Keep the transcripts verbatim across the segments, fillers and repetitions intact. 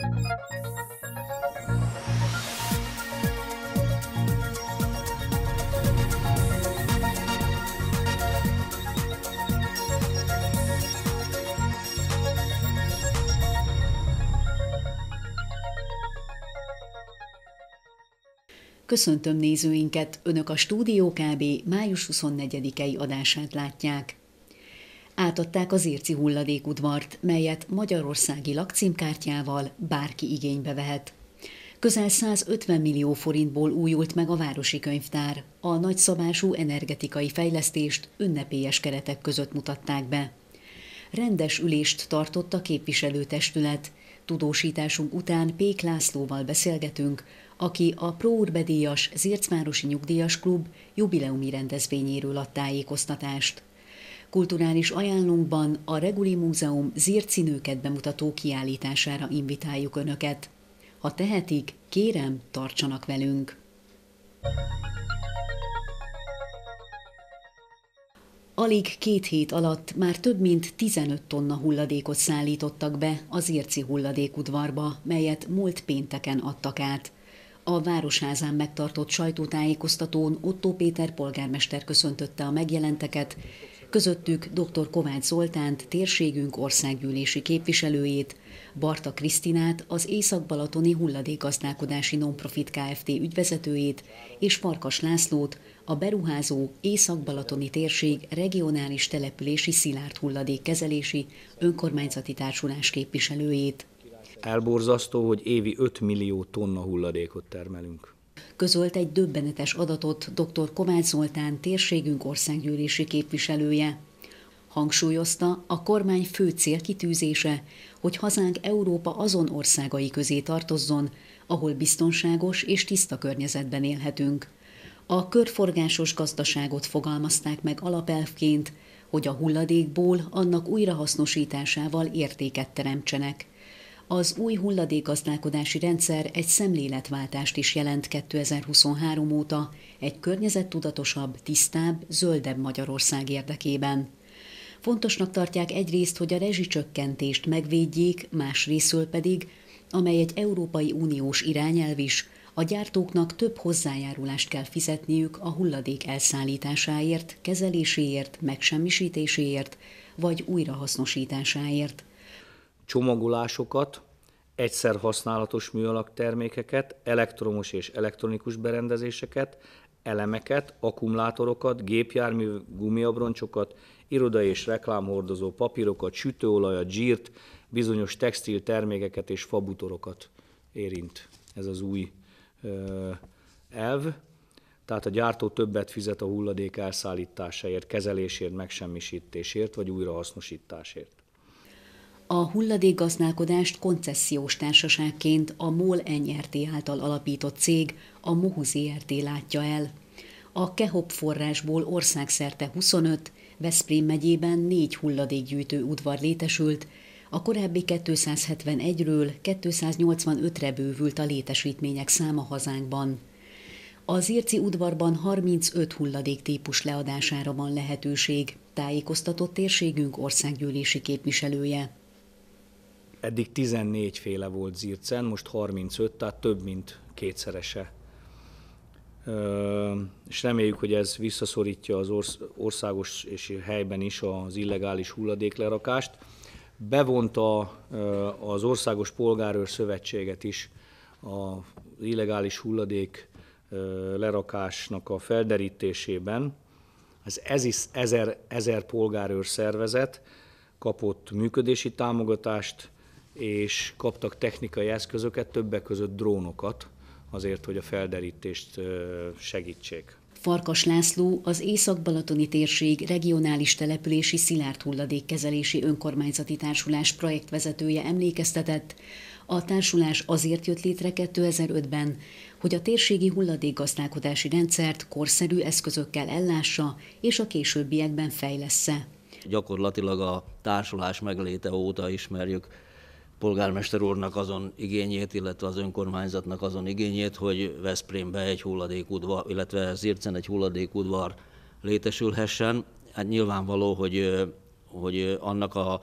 Köszöntöm nézőinket, Önök a Stúdió ká bé május huszonnegyedikei adását látják. Átadták az Zirci hulladékudvart, melyet magyarországi lakcímkártyával bárki igénybe vehet. Közel százötven millió forintból újult meg a városi könyvtár, a nagyszabású energetikai fejlesztést ünnepélyes keretek között mutatták be. Rendes ülést tartott a képviselőtestület. Tudósításunk után Pék Lászlóval beszélgetünk, aki a Pro Urbe díjas Zircvárosi Nyugdíjas Klub jubileumi rendezvényéről ad tájékoztatást. Kulturális ajánlónkban a Reguli Múzeum zirci nőket bemutató kiállítására invitáljuk Önöket. Ha tehetik, kérem, tartsanak velünk! Alig két hét alatt már több mint tizenöt tonna hulladékot szállítottak be a Zirci hulladékudvarba, melyet múlt pénteken adtak át. A Városházán megtartott sajtótájékoztatón Ottó Péter polgármester köszöntötte a megjelenteket, közöttük dr. Kovács Zoltánt, térségünk országgyűlési képviselőjét, Barta Krisztinát, az Észak-Balatoni Hulladékgazdálkodási Nonprofit Kft. Ügyvezetőjét és Farkas Lászlót, a beruházó Észak-Balatoni térség regionális települési szilárd hulladékkezelési önkormányzati társulás képviselőjét. Elborzasztó, hogy évi öt millió tonna hulladékot termelünk. Közölt egy döbbenetes adatot dr. Kovács Zoltán, térségünk országgyűlési képviselője. Hangsúlyozta, a kormány fő célkitűzése, hogy hazánk Európa azon országai közé tartozzon, ahol biztonságos és tiszta környezetben élhetünk. A körforgásos gazdaságot fogalmazták meg alapelvként, hogy a hulladékból annak újrahasznosításával értéket teremtsenek. Az új hulladékgazdálkodási rendszer egy szemléletváltást is jelent kétezer-huszonhárom óta egy környezettudatosabb, tisztább, zöldebb Magyarország érdekében. Fontosnak tartják egyrészt, hogy a rezsicsökkentést megvédjék, másrészről pedig, amely egy Európai Uniós irányelv is, a gyártóknak több hozzájárulást kell fizetniük a hulladék elszállításáért, kezeléséért, megsemmisítéséért vagy újrahasznosításáért. Csomagolásokat, egyszer használatos műanyag termékeket, elektromos és elektronikus berendezéseket, elemeket, akkumulátorokat, gépjármű gumiabroncsokat, irodai és reklámhordozó papírokat, sütőolajat, zsírt, bizonyos textil termékeket és fabutorokat érint ez az új ö, elv. Tehát a gyártó többet fizet a hulladék elszállításáért, kezelésért, megsemmisítésért vagy újrahasznosításért. A hulladékgazdálkodást koncesziós társaságként a MOL en er té által alapított cég, a MOHU zé er té látja el. A KEHOP forrásból országszerte huszonöt, Veszprém megyében négy hulladékgyűjtő udvar létesült, a korábbi kétszázhetvenegyről kétszáznyolcvanötre bővült a létesítmények száma hazánkban. A Zirci udvarban harmincöt hulladéktípus leadására van lehetőség, tájékoztatott térségünk országgyűlési képviselője. Eddig tizennégy féle volt Zircen, most harmincöt, tehát több mint kétszerese. És reméljük, hogy ez visszaszorítja az országos és helyben is az illegális hulladéklerakást. Bevonta az Országos Polgárőr Szövetséget is az illegális hulladék lerakásnak a felderítésében. Az ezer, ezer polgárőr szervezet kapott működési támogatást, és kaptak technikai eszközöket, többek között drónokat, azért, hogy a felderítést segítsék. Farkas László, az Észak-Balatoni térség regionális települési szilárd hulladékkezelési önkormányzati társulás projektvezetője emlékeztetett, a társulás azért jött létre kétezer-ötben, hogy a térségi hulladékgazdálkodási rendszert korszerű eszközökkel ellássa és a későbbiekben fejlessze. Gyakorlatilag a társulás megléte óta ismerjük polgármester úrnak azon igényét, illetve az önkormányzatnak azon igényét, hogy Veszprémbe egy hulladékudvar, illetve Zircen egy hulladékudvar létesülhessen. Hát nyilvánvaló, hogy, hogy annak a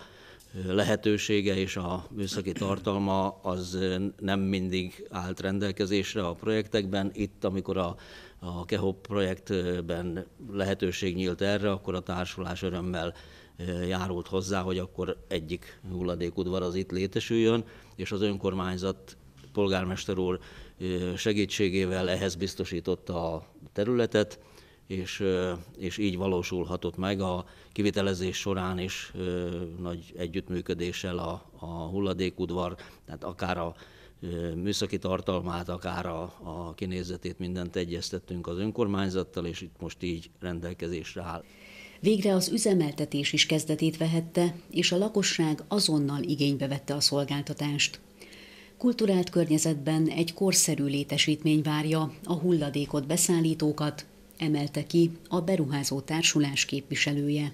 lehetősége és a műszaki tartalma az nem mindig állt rendelkezésre a projektekben. Itt, amikor a, a KEHOP projektben lehetőség nyílt erre, akkor a társulás örömmel járult hozzá, hogy akkor egyik hulladékudvar az itt létesüljön, és az önkormányzat polgármester úr segítségével ehhez biztosította a területet, és, és így valósulhatott meg a kivitelezés során is nagy együttműködéssel a, a hulladékudvar, tehát akár a műszaki tartalmát, akár a, a kinézetét, mindent egyeztettünk az önkormányzattal, és itt most így rendelkezésre áll. Végre az üzemeltetés is kezdetét vehette, és a lakosság azonnal igénybe vette a szolgáltatást. Kulturált környezetben egy korszerű létesítmény várja a hulladékot beszállítókat, emelte ki a beruházó társulás képviselője.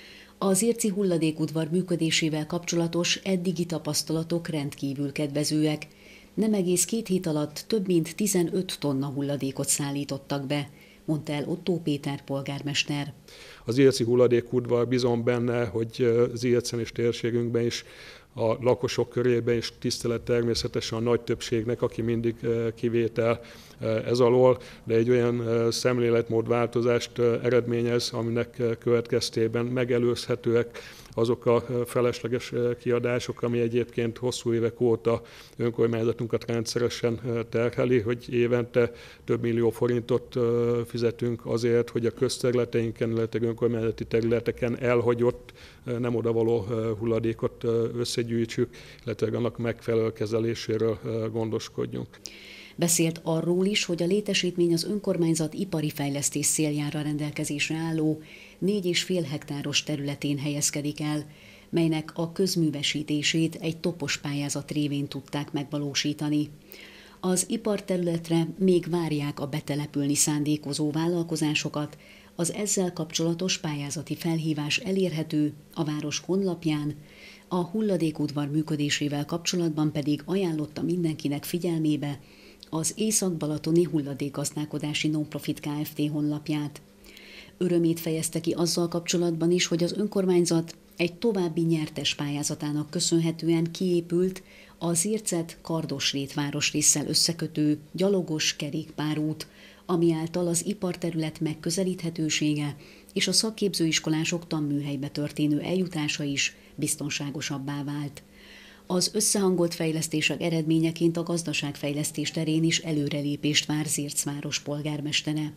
Az Irci hulladékudvar működésével kapcsolatos eddigi tapasztalatok rendkívül kedvezőek. Nem egész két hét alatt több mint tizenöt tonna hulladékot szállítottak be, mondta el Ottó Péter polgármester. Az irci hulladékudvar, bízom benne, hogy az Ircen és térségünkben is a lakosok körében is tisztelet természetesen a nagy többségnek, aki mindig kivétel ez alól, de egy olyan szemléletmódváltozást eredményez, aminek következtében megelőzhetőek azok a felesleges kiadások, ami egyébként hosszú évek óta önkormányzatunkat rendszeresen terheli, hogy évente több millió forintot fizetünk azért, hogy a közterületeinken, illetve önkormányzati területeken elhagyott, nem odavaló hulladékot összegyűjtsük, illetve annak megfelelő kezeléséről gondoskodjunk. Beszélt arról is, hogy a létesítmény az önkormányzat ipari fejlesztés céljára rendelkezésre álló négy és fél hektáros területén helyezkedik el, melynek a közművesítését egy topos pályázat révén tudták megvalósítani. Az iparterületre még várják a betelepülni szándékozó vállalkozásokat, az ezzel kapcsolatos pályázati felhívás elérhető a város honlapján, a hulladékudvar működésével kapcsolatban pedig ajánlotta mindenkinek figyelmébe az Észak-Balatoni Hulladékgazdálkodási Nonprofit Kft. Honlapját. Örömét fejezte ki azzal kapcsolatban is, hogy az önkormányzat egy további nyertes pályázatának köszönhetően kiépült az Ircet Kardosrét városrésszel összekötő gyalogos kerékpárút, ami által az iparterület megközelíthetősége és a szakképzőiskolások tanműhelybe történő eljutása is biztonságosabbá vált. Az összehangolt fejlesztések eredményeként a gazdaságfejlesztés terén is előrelépést vár Zirc város polgármestere.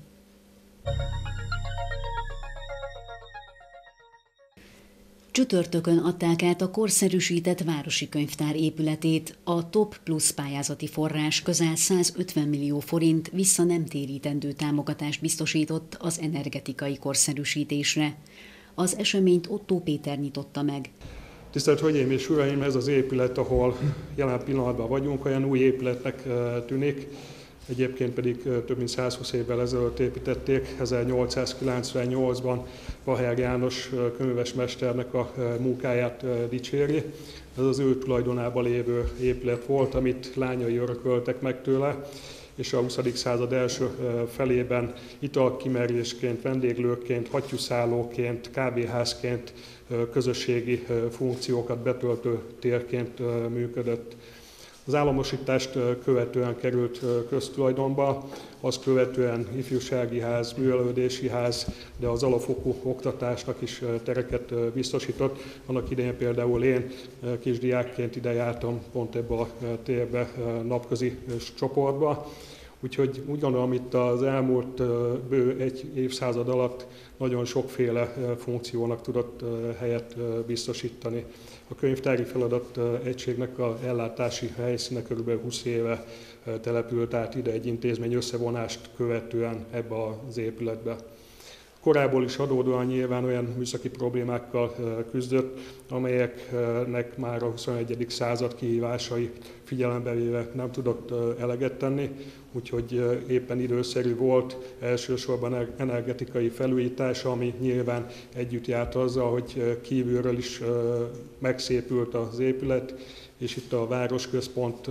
Csütörtökön adták át a korszerűsített városi könyvtár épületét, a Top Plus pályázati forrás közel százötven millió forint vissza nem térítendő támogatást biztosított az energetikai korszerűsítésre. Az eseményt Ottó Péter nyitotta meg. Tisztelt Hölgyeim és Uraim, ez az épület, ahol jelen pillanatban vagyunk, olyan új épületnek tűnik. Egyébként pedig több mint százhúsz évvel ezelőtt építették, ezernyolcszázkilencvennyolcban Vaher János könyves mesternek a munkáját dicséri. Ez az ő tulajdonában lévő épület volt, amit lányai örököltek meg tőle, és a huszadik század első felében italkimerésként, vendéglőként, hattyúszállóként, kávéházként, közösségi funkciókat betöltő térként működött. Az államosítást követően került köztulajdonba, azt követően ifjúsági ház, művelődési ház, de az alapfokú oktatásnak is tereket biztosított. Annak idején például én kisdiákként ide jártam pont ebbe a térbe napközi csoportba. Úgyhogy úgy gondolom, itt az elmúlt bő egy évszázad alatt nagyon sokféle funkciónak tudott helyet biztosítani. A könyvtári feladat egységnek a ellátási helyszíne körülbelül húsz éve települt át ide egy intézmény összevonást követően ebbe az épületbe. Korából is adódóan nyilván olyan műszaki problémákkal küzdött, amelyeknek már a huszonegyedik század kihívásai figyelembe véve nem tudott eleget tenni, úgyhogy éppen időszerű volt elsősorban energetikai felújítás, ami nyilván együtt járt azzal, hogy kívülről is megszépült az épület, és itt a városközpont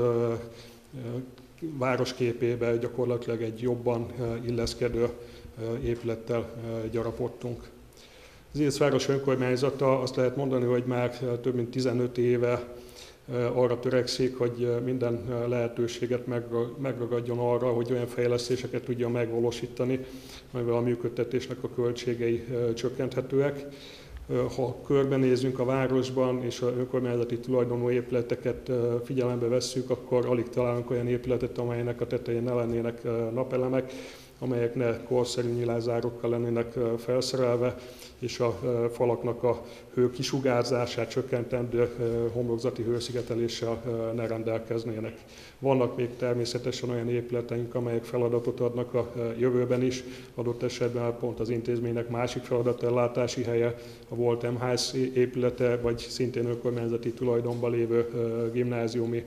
városképébe gyakorlatilag egy jobban illeszkedő épülettel gyarapodtunk. Az Ilyenc város önkormányzata azt lehet mondani, hogy már több mint tizenöt éve arra törekszik, hogy minden lehetőséget megragadjon arra, hogy olyan fejlesztéseket tudjon megvalósítani, amivel a működtetésnek a költségei csökkenthetőek. Ha körbenézünk a városban és az önkormányzati tulajdonú épületeket figyelembe vesszük, akkor alig találunk olyan épületet, amelynek a tetején ne lennének napelemek, amelyek ne korszerű nyilázárokkal lennének felszerelve, és a falaknak a hő kisugárzását csökkentendő homlokzati hőszigeteléssel ne rendelkeznének. Vannak még természetesen olyan épületeink, amelyek feladatot adnak a jövőben is, adott esetben pont az intézménynek másik feladatellátási helye, a volt em há es épülete, vagy szintén önkormányzati tulajdonban lévő gimnáziumi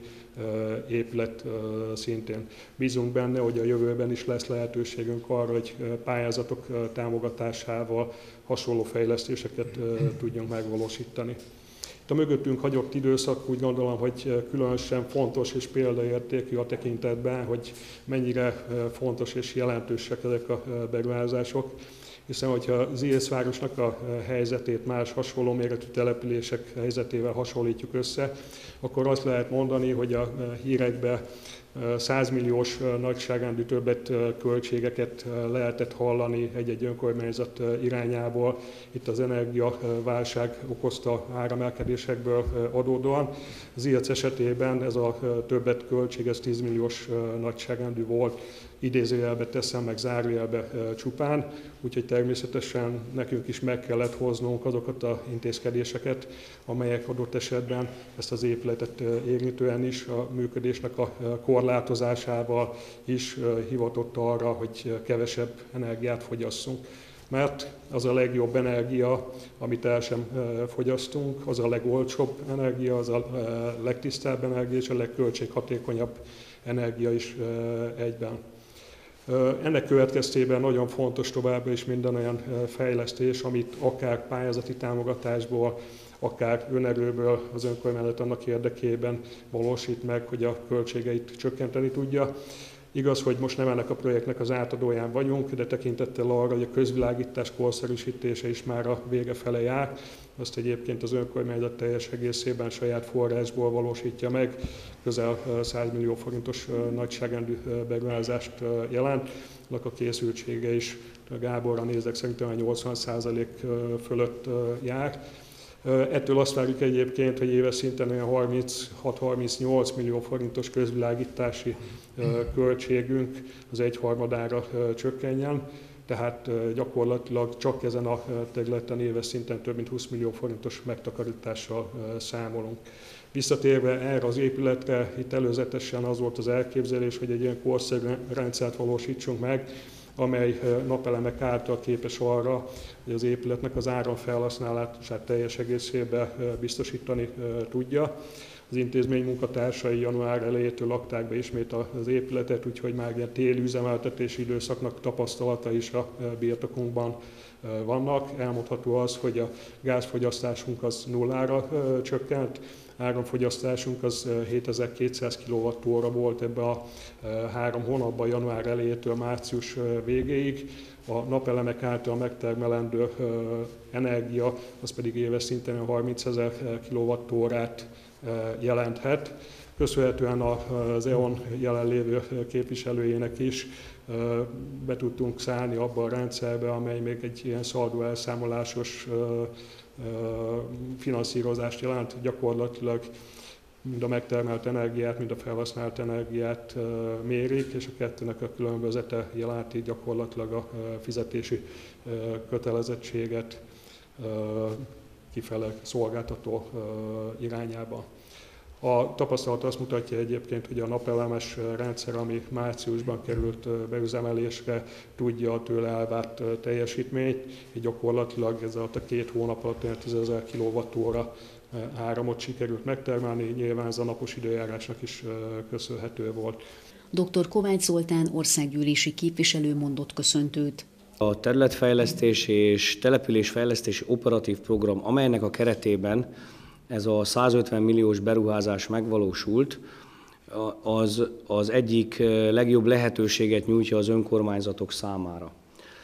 épület szintén. Bízunk benne, hogy a jövőben is lesz lehetőségünk arra, hogy pályázatok támogatásával hasonló fejlesztéseket tudjunk megvalósítani. Itt a mögöttünk hagyott időszak úgy gondolom, hogy különösen fontos és példaértékű a tekintetben, hogy mennyire fontos és jelentősek ezek a beruházások, hiszen hogyha az Ilyenc városnak a helyzetét más hasonló méretű települések helyzetével hasonlítjuk össze, akkor azt lehet mondani, hogy a hírekben százmilliós nagyságrendű többlet költségeket lehetett hallani egy-egy önkormányzat irányából. Itt az energiaválság okozta áremelkedésekből adódóan. Az Ilyenc esetében ez a többlet költség, ez tíz milliós nagyságrendű volt, idézőjelbe teszem, meg zárójelbe csupán, úgyhogy természetesen nekünk is meg kellett hoznunk azokat az intézkedéseket, amelyek adott esetben ezt az épületet érintően is a működésnek a korlátozásával is hivatott arra, hogy kevesebb energiát fogyasszunk. Mert az a legjobb energia, amit el sem fogyasztunk, az a legolcsóbb energia, az a legtisztább energia és a legköltséghatékonyabb energia is egyben. Ennek következtében nagyon fontos továbbra is minden olyan fejlesztés, amit akár pályázati támogatásból, akár önerőből az önkormányzat annak érdekében valósít meg, hogy a költségeit csökkenteni tudja. Igaz, hogy most nem ennek a projektnek az átadóján vagyunk, de tekintettel arra, hogy a közvilágítás korszerűsítése is már a vége fele jár, azt egyébként az önkormányzat teljes egészében saját forrásból valósítja meg, közel száz millió forintos nagyságrendű beruházást jelent. Annak a készültsége is Gáborra nézek, szerintem a nyolcvan százalék fölött jár. Ettől azt várjuk egyébként, hogy éves szinten olyan harminchat-harmincnyolc millió forintos közvilágítási költségünk az egyharmadára csökkenjen, tehát gyakorlatilag csak ezen a területen éves szinten több mint húsz millió forintos megtakarítással számolunk. Visszatérve erre az épületre, itt előzetesen az volt az elképzelés, hogy egy ilyen korszerű rendszert valósítsunk meg, amely napelemek által képes arra, hogy az épületnek az áramfelhasználását teljes egészében biztosítani tudja. Az intézmény munkatársai január elejétől lakták be ismét az épületet, úgyhogy már ilyen téli üzemeltetési időszaknak tapasztalata is a birtokunkban vannak. Elmondható az, hogy a gázfogyasztásunk az nullára csökkent, áramfogyasztásunk az hétezer-kétszáz kilovattóra volt ebbe a három hónapban, január elejétől március végéig. A napelemek által megtermelendő energia, az pedig éves szinten harmincezer kilovattórát jelenthet. Köszönhetően az é o en jelenlévő képviselőjének is be tudtunk szállni abba a rendszerbe, amely még egy ilyen szaldó elszámolásos finanszírozást jelent, gyakorlatilag mind a megtermelt energiát, mind a felhasznált energiát mérik, és a kettőnek a különbözete jelenti gyakorlatilag a fizetési kötelezettséget kifele szolgáltató irányába. A tapasztalat azt mutatja egyébként, hogy a napelemes rendszer, ami márciusban került beüzemelésre, tudja a tőle elvárt teljesítményt, így gyakorlatilag ez alatt a két hónap alatt olyan tízezer kilovattóra áramot sikerült megtermelni, nyilván ez a napos időjárásnak is köszönhető volt. doktor Kovács Zoltán országgyűlési képviselő mondott köszöntőt. A területfejlesztési és településfejlesztési operatív program, amelynek a keretében ez a százötven milliós beruházás megvalósult, az, az egyik legjobb lehetőséget nyújtja az önkormányzatok számára.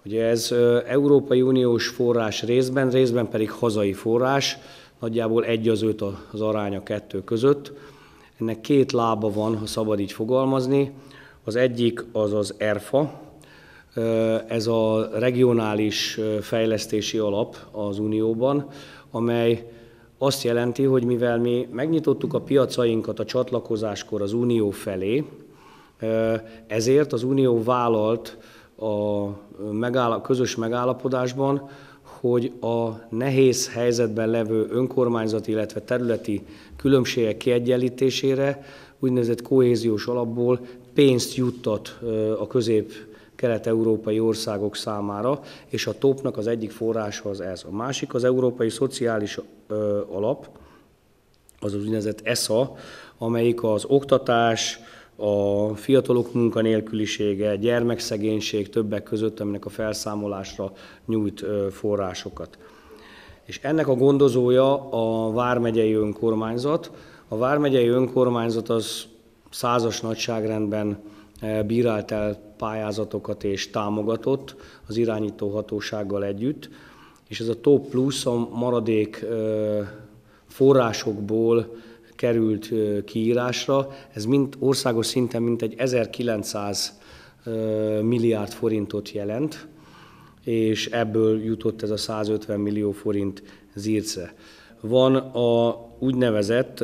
Ugye ez Európai Uniós forrás részben, részben pedig hazai forrás, nagyjából egy az öt az arány a kettő között. Ennek két lába van, ha szabad így fogalmazni. Az egyik az az ERFA, ez a regionális fejlesztési alap az Unióban, amely azt jelenti, hogy mivel mi megnyitottuk a piacainkat a csatlakozáskor az Unió felé, ezért az Unió vállalt a megáll- közös megállapodásban, hogy a nehéz helyzetben levő önkormányzati, illetve területi különbségek kiegyenlítésére úgynevezett kohéziós alapból pénzt juttat a közép-kelet-európai országok számára, és a topnak az egyik forrása az ez. A másik az Európai Szociális Alap, az az úgynevezett E S A, amelyik az oktatás, a fiatalok munkanélkülisége, gyermekszegénység többek között, aminek a felszámolásra nyújt forrásokat. És ennek a gondozója a vármegyei önkormányzat. A vármegyei önkormányzat az százas nagyságrendben bírált el pályázatokat és támogatott az irányító hatósággal együtt, és ez a Top Plus a maradék forrásokból került kiírásra, ez mind országos szinten mintegy ezerkilencszáz milliárd forintot jelent, és ebből jutott ez a százötven millió forint Zirce. Van a úgynevezett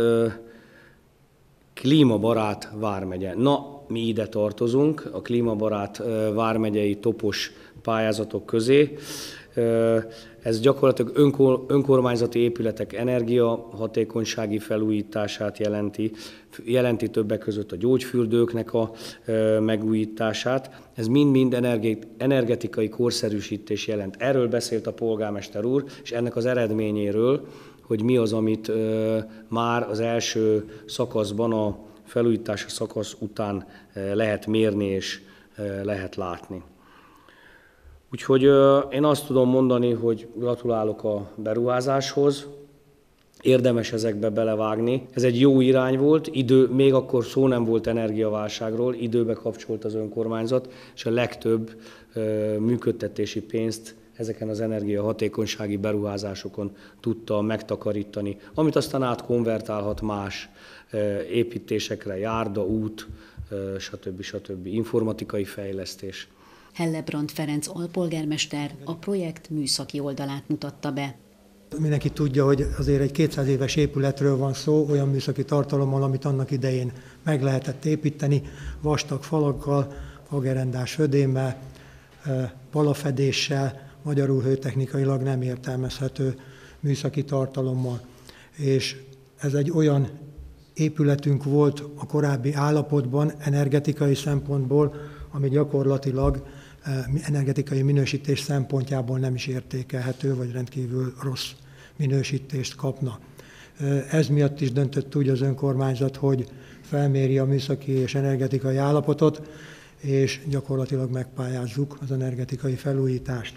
klímabarát vármegye. Na, mi ide tartozunk, a klímabarát vármegyei topos pályázatok közé. Ez gyakorlatilag önkor, önkormányzati épületek energiahatékonysági felújítását jelenti, jelenti többek között a gyógyfürdőknek a megújítását. Ez mind-mind energetikai korszerűsítés jelent. Erről beszélt a polgármester úr, és ennek az eredményéről, hogy mi az, amit már az első szakaszban, a felújítási szakasz után lehet mérni és lehet látni. Úgyhogy én azt tudom mondani, hogy gratulálok a beruházáshoz, érdemes ezekbe belevágni. Ez egy jó irány volt, idő, még akkor szó nem volt energiaválságról, időbe kapcsolt az önkormányzat, és a legtöbb működtetési pénzt ezeken az energiahatékonysági beruházásokon tudta megtakarítani, amit aztán átkonvertálhat más építésekre, járda, út, stb. stb. Informatikai fejlesztés. Hellebrand Ferenc alpolgármester a projekt műszaki oldalát mutatta be. Mindenki tudja, hogy azért egy kétszáz éves épületről van szó, olyan műszaki tartalommal, amit annak idején meg lehetett építeni, vastag falakkal, fagerendás ödémmel, palafedéssel, magyarul hőtechnikailag nem értelmezhető műszaki tartalommal. És ez egy olyan épületünk volt a korábbi állapotban energetikai szempontból, ami gyakorlatilag energetikai minősítés szempontjából nem is értékelhető, vagy rendkívül rossz minősítést kapna. Ez miatt is döntött úgy az önkormányzat, hogy felméri a műszaki és energetikai állapotot, és gyakorlatilag megpályázzuk az energetikai felújítást.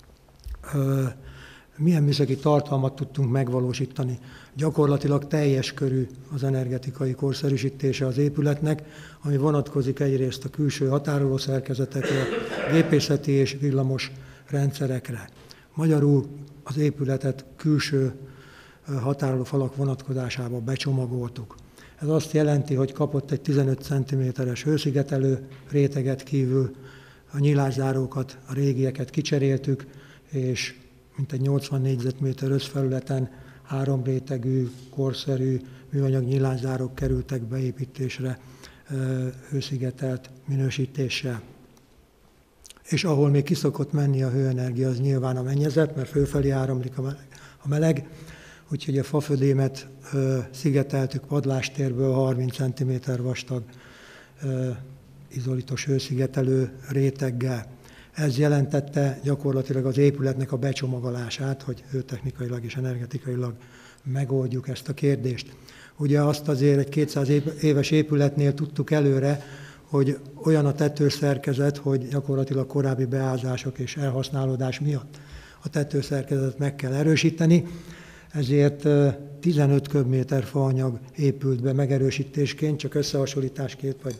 Milyen műszaki tartalmat tudtunk megvalósítani? Gyakorlatilag teljes körű az energetikai korszerűsítése az épületnek, ami vonatkozik egyrészt a külső határoló szerkezetekre, gépészeti és villamos rendszerekre. Magyarul az épületet külső határoló falak vonatkozásában becsomagoltuk. Ez azt jelenti, hogy kapott egy tizenöt centiméteres hőszigetelő réteget kívül, a nyilászárókat, a régieket kicseréltük, és mintegy nyolcvan négyzetméter összfelületen három rétegű, korszerű műanyag nyilászárók kerültek beépítésre hőszigetelt minősítéssel. És ahol még kiszokott menni a hőenergia, az nyilván a mennyezet, mert fölfelé áramlik a meleg, úgyhogy a fafödémet szigeteltük padlástérből harminc centiméter vastag izolitos hőszigetelő réteggel. Ez jelentette gyakorlatilag az épületnek a becsomagolását, hogy hőtechnikailag és energetikailag megoldjuk ezt a kérdést. Ugye azt azért egy kétszáz éves épületnél tudtuk előre, hogy olyan a tetőszerkezet, hogy gyakorlatilag korábbi beázások és elhasználódás miatt a tetőszerkezetet meg kell erősíteni, ezért tizenöt köbméter faanyag épült be megerősítésként, csak összehasonlításként, vagy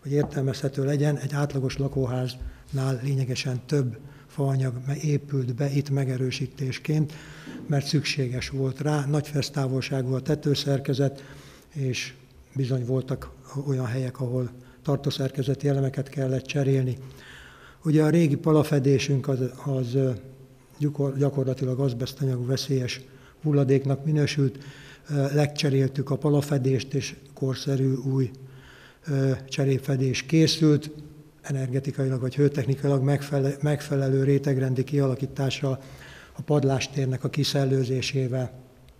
hogy értelmezhető legyen, egy átlagos lakóháznál lényegesen több faanyag épült be itt megerősítésként, mert szükséges volt rá. Nagy fesztávolságú a tetőszerkezet, és bizony voltak olyan helyek, ahol tartószerkezeti elemeket kellett cserélni. Ugye a régi palafedésünk az, az gyakorlatilag azbesztanyagú veszélyes hulladéknak minősült. Legcseréltük a palafedést, és korszerű új cserépfedés készült, energetikailag vagy hőtechnikailag megfelelő, megfelelő rétegrendi kialakítással, a padlástérnek a kiszellőzésével.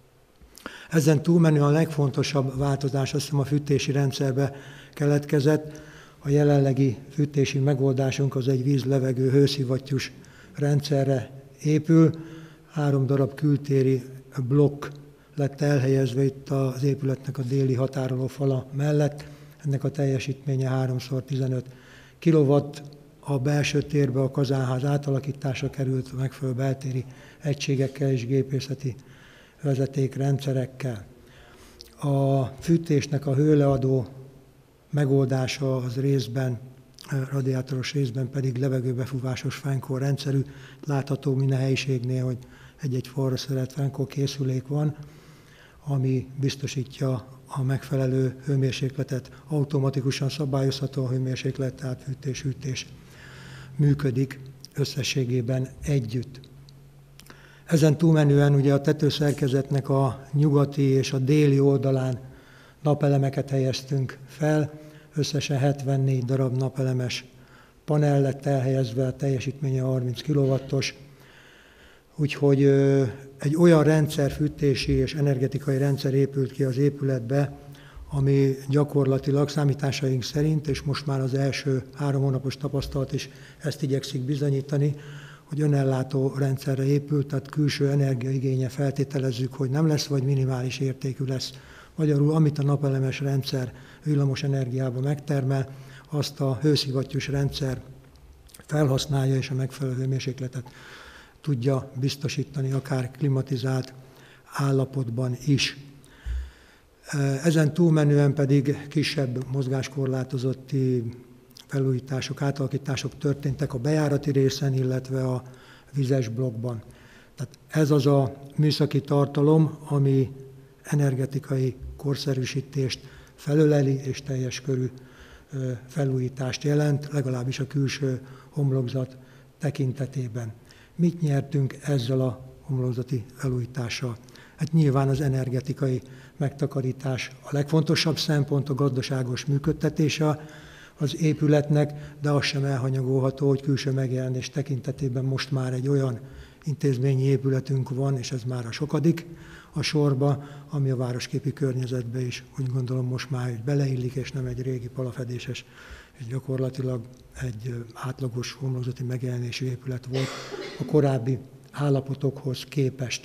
Ezen túlmenően a legfontosabb változás azt hiszem a fűtési rendszerbe keletkezett. A jelenlegi fűtési megoldásunk az egy víz-levegő hőszivattyús rendszerre épül. Három darab kültéri blokk lett elhelyezve itt az épületnek a déli határoló fala mellett. Ennek a teljesítménye háromszor tizenöt kilowatt. A belső térbe a kazánház átalakításra került megfelelő beltéri egységekkel és gépészeti vezetékrendszerekkel. A fűtésnek a hőleadó megoldása az részben, radiátoros részben pedig levegőbefúvásos fenkó rendszerű. Látható minden helyiségnél, hogy egy-egy falra szerelt fenkó készülék van, ami biztosítja a megfelelő hőmérsékletet. Automatikusan szabályozható a hőmérséklet, tehát fűtés-hűtés működik összességében együtt. Ezen túlmenően ugye a tetőszerkezetnek a nyugati és a déli oldalán napelemeket helyeztünk fel, összesen hetvennégy darab napelemes panel lett elhelyezve, a teljesítménye harminc kilowattos, úgyhogy egy olyan rendszer, fűtési és energetikai rendszer épült ki az épületbe, ami gyakorlatilag számításaink szerint, és most már az első három hónapos tapasztalat is ezt igyekszik bizonyítani, hogy önellátó rendszerre épült, tehát külső energiaigénye feltételezzük, hogy nem lesz, vagy minimális értékű lesz. Magyarul, amit a napelemes rendszer villamos energiába megtermel, azt a hőszivattyús rendszer felhasználja, és a megfelelő hőmérsékletet tudja biztosítani, akár klimatizált állapotban is. Ezen túlmenően pedig kisebb mozgáskorlátozotti felújítások, átalakítások történtek a bejárati részen, illetve a vizes blokkban. Tehát ez az a műszaki tartalom, ami energetikai korszerűsítést felöleli és teljes körű felújítást jelent, legalábbis a külső homlokzat tekintetében. Mit nyertünk ezzel a homlokzati felújítással? Hát nyilván az energetikai megtakarítás a legfontosabb szempont, a gazdaságos működtetése az épületnek, de az sem elhanyagolható, hogy külső megjelenés tekintetében most már egy olyan intézményi épületünk van, és ez már a sokadik a sorba, ami a városképi környezetbe is úgy gondolom most már beleillik, és nem egy régi palafedéses, és gyakorlatilag egy átlagos homlokzati megjelenésű épület volt a korábbi állapotokhoz képest.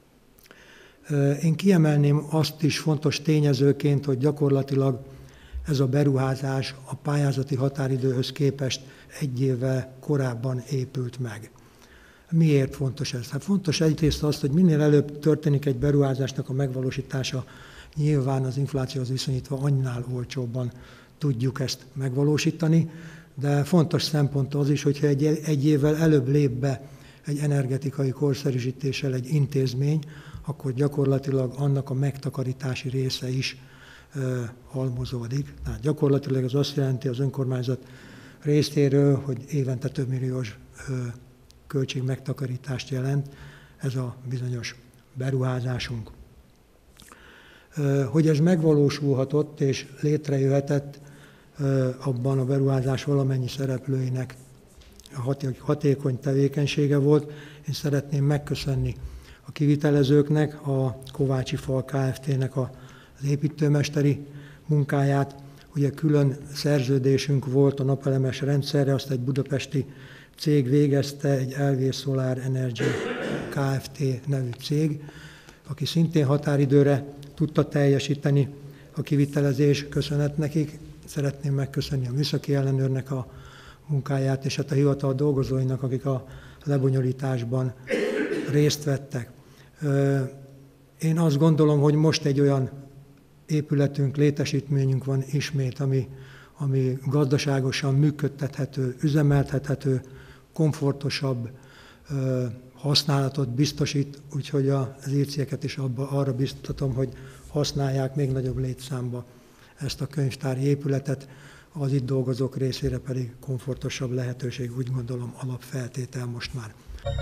Én kiemelném azt is fontos tényezőként, hogy gyakorlatilag ez a beruházás a pályázati határidőhöz képest egy évvel korábban épült meg. Miért fontos ez? Hát fontos egyrészt az, hogy minél előbb történik egy beruházásnak a megvalósítása, nyilván az inflációhoz viszonyítva annál olcsóbban tudjuk ezt megvalósítani, de fontos szempont az is, hogyha egy, egy évvel előbb lép be egy energetikai korszerűsítéssel egy intézmény, akkor gyakorlatilag annak a megtakarítási része is ö, halmozódik. Tehát gyakorlatilag ez azt jelenti az önkormányzat részéről, hogy évente több milliós ö, költség megtakarítást jelent ez a bizonyos beruházásunk. Ö, hogy ez megvalósulhatott és létrejöhetett, ö, abban a beruházás valamennyi szereplőinek hatékony tevékenysége volt. Én szeretném megköszönni a kivitelezőknek, a Kovácsi Fal Kft-nek az építőmesteri munkáját. Ugye külön szerződésünk volt a napelemes rendszerre, azt egy budapesti cég végezte, egy el vé Solar Energy Kft. Nevű cég, aki szintén határidőre tudta teljesíteni a kivitelezés, köszönet nekik. Szeretném megköszönni a műszaki ellenőrnek a munkáját, és hát a hivatal dolgozóinak, akik a lebonyolításban részt vettek. Én azt gondolom, hogy most egy olyan épületünk, létesítményünk van ismét, ami, ami gazdaságosan működtethető, üzemeltethető, komfortosabb használatot biztosít, úgyhogy az ircieket is abba, arra biztatom, hogy használják még nagyobb létszámba ezt a könyvtári épületet, az itt dolgozók részére pedig komfortosabb lehetőség, úgy gondolom, alapfeltétel most már.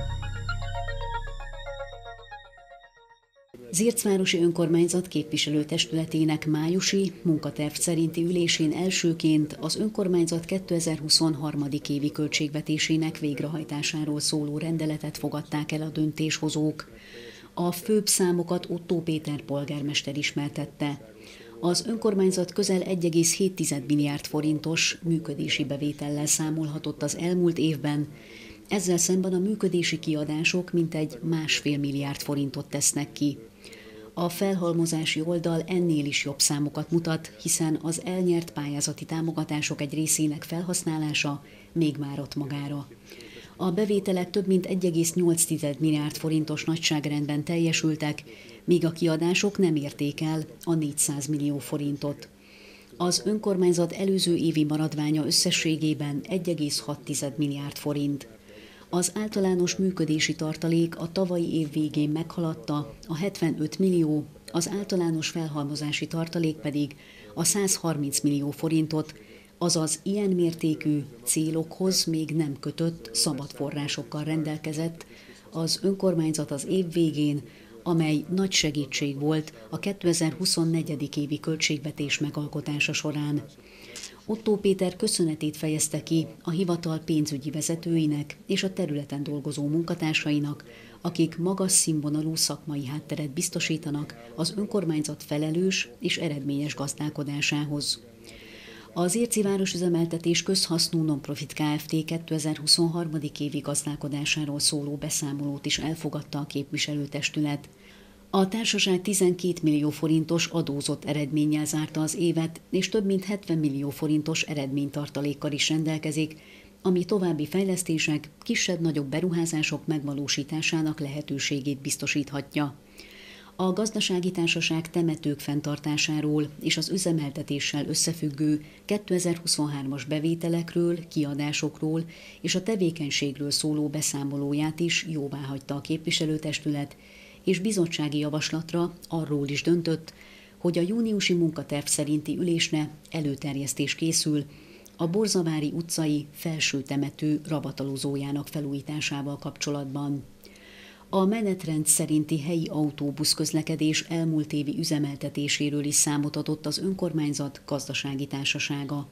Zircvárosi Önkormányzat képviselőtestületének májusi munkaterv szerinti ülésén elsőként az önkormányzat kétezer-huszonhárom. évi költségvetésének végrehajtásáról szóló rendeletet fogadták el a döntéshozók. A főbb számokat Ottó Péter polgármester ismertette. Az önkormányzat közel egy egész hét milliárd forintos működési bevétellel számolhatott az elmúlt évben, ezzel szemben a működési kiadások mintegy másfél milliárd forintot tesznek ki. A felhalmozási oldal ennél is jobb számokat mutat, hiszen az elnyert pályázati támogatások egy részének felhasználása még várat magára. A bevételek több mint egy egész nyolc milliárd forintos nagyságrendben teljesültek, míg a kiadások nem érték el a négyszáz millió forintot. Az önkormányzat előző évi maradványa összességében egy egész hat milliárd forint. Az általános működési tartalék a tavalyi év végén meghaladta a hetvenöt millió, az általános felhalmozási tartalék pedig a száz harminc millió forintot, azaz ilyen mértékű célokhoz még nem kötött szabad forrásokkal rendelkezett az önkormányzat az év végén, amely nagy segítség volt a kétezer-huszonnégy. Évi költségvetés megalkotása során. Ottó Péter köszönetét fejezte ki a hivatal pénzügyi vezetőinek és a területen dolgozó munkatársainak, akik magas színvonalú szakmai hátteret biztosítanak az önkormányzat felelős és eredményes gazdálkodásához. Az Érci Városüzemeltetés Közhasznú Nonprofit Kft. kétezer-huszonhárom. Évi gazdálkodásáról szóló beszámolót is elfogadta a képviselőtestület. A társaság tizenkét millió forintos adózott eredménnyel zárta az évet, és több mint hetven millió forintos eredménytartalékkal is rendelkezik, ami további fejlesztések, kisebb-nagyobb beruházások megvalósításának lehetőségét biztosíthatja. A gazdasági társaság temetők fenntartásáról és az üzemeltetéssel összefüggő kétezer-huszonhármas bevételekről, kiadásokról és a tevékenységről szóló beszámolóját is jóváhagyta a képviselőtestület, és bizottsági javaslatra arról is döntött, hogy a júniusi munkaterv szerinti ülésre előterjesztés készül a Borzavári utcai felső temető ravatalozójának felújításával kapcsolatban. A menetrend szerinti helyi autóbusz-közlekedés elmúlt évi üzemeltetéséről is számot adott az önkormányzat gazdasági társasága.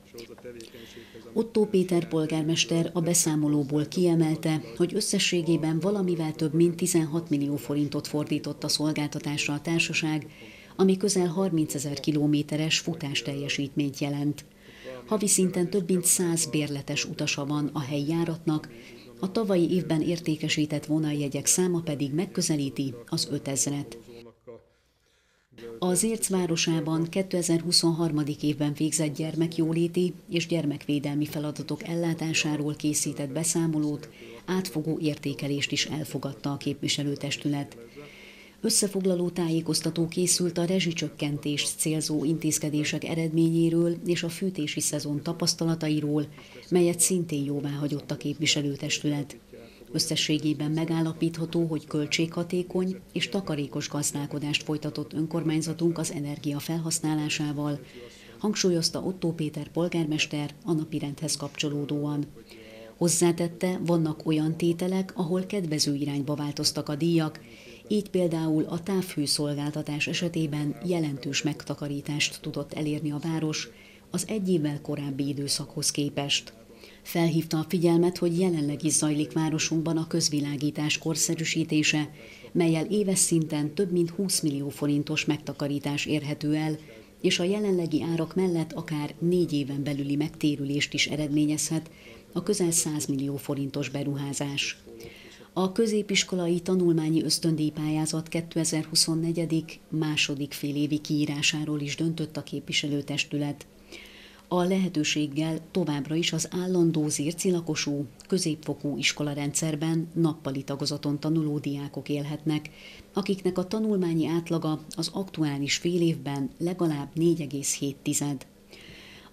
Ottó Péter polgármester a beszámolóból kiemelte, hogy összességében valamivel több mint tizenhat millió forintot fordított a szolgáltatásra a társaság, ami közel harmincezer kilométeres futásteljesítményt jelent. Havi szinten több mint száz bérletes utasa van a helyi járatnak, a tavalyi évben értékesített vonaljegyek száma pedig megközelíti az ötezret. Az Érc városában kétezer-huszonhárom. Évben végzett gyermekjóléti és gyermekvédelmi feladatok ellátásáról készített beszámolót, átfogó értékelést is elfogadta a képviselőtestület. Összefoglaló tájékoztató készült a rezsicsökkentést célzó intézkedések eredményéről és a fűtési szezon tapasztalatairól, melyet szintén jóváhagyott a képviselőtestület. Összességében megállapítható, hogy költséghatékony és takarékos gazdálkodást folytatott önkormányzatunk az energia felhasználásával, hangsúlyozta Ottó Péter polgármester a napirendhez kapcsolódóan. Hozzátette, vannak olyan tételek, ahol kedvező irányba változtak a díjak, így például a távhőszolgáltatás esetében jelentős megtakarítást tudott elérni a város az egy évvel korábbi időszakhoz képest. Felhívta a figyelmet, hogy jelenleg is zajlik városunkban a közvilágítás korszerűsítése, mellyel éves szinten több mint húsz millió forintos megtakarítás érhető el, és a jelenlegi árak mellett akár négy éven belüli megtérülést is eredményezhet a közel száz millió forintos beruházás. A középiskolai tanulmányi ösztöndíjpályázat kétezer-huszonnégy. második félévi kiírásáról is döntött a képviselőtestület. A lehetőséggel továbbra is az állandó zirci lakosú, középfokú iskolarendszerben nappali tagozaton tanuló diákok élhetnek, akiknek a tanulmányi átlaga az aktuális fél évben legalább négy egész hét.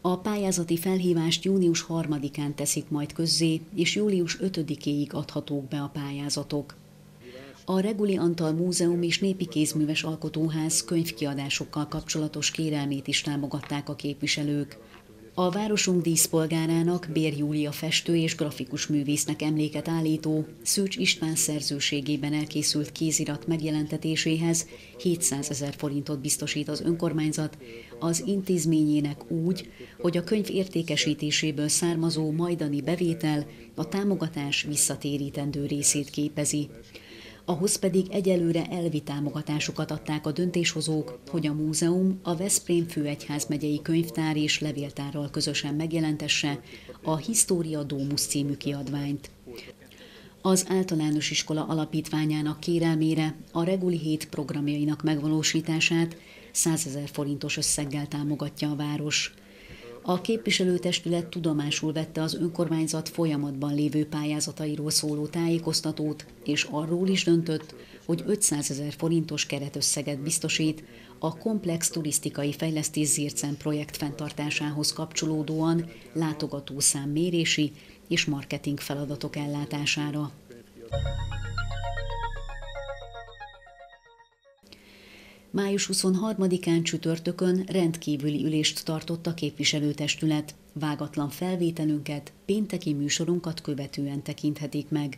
A pályázati felhívást június harmadikán teszik majd közzé, és július ötödikéig adhatók be a pályázatok. A Reguli Antal Múzeum és Népi Kézműves Alkotóház könyvkiadásokkal kapcsolatos kérelmét is támogatták a képviselők. A városunk díszpolgárának, Bér Júlia festő és grafikus művésznek emléket állító, Szűcs István szerzőségében elkészült kézirat megjelentetéséhez hétszázezer forintot biztosít az önkormányzat az intézményének úgy, hogy a könyv értékesítéséből származó majdani bevétel a támogatás visszatérítendő részét képezi. Ahhoz pedig egyelőre elvi támogatásokat adták a döntéshozók, hogy a múzeum a Veszprém főegyházmegyei könyvtár és levéltárral közösen megjelentesse a História Domus című kiadványt. Az általános iskola alapítványának kérelmére a Reguli hét programjainak megvalósítását százezer forintos összeggel támogatja a város. A képviselőtestület tudomásul vette az önkormányzat folyamatban lévő pályázatairól szóló tájékoztatót, és arról is döntött, hogy ötszázezer forintos keretösszeget biztosít a komplex turisztikai fejlesztés Zircen projekt fenntartásához kapcsolódóan látogatószám mérési és marketing feladatok ellátására. május huszonharmadikán csütörtökön rendkívüli ülést tartott a képviselőtestület. Vágatlan felvételünket, pénteki műsorunkat követően tekinthetik meg.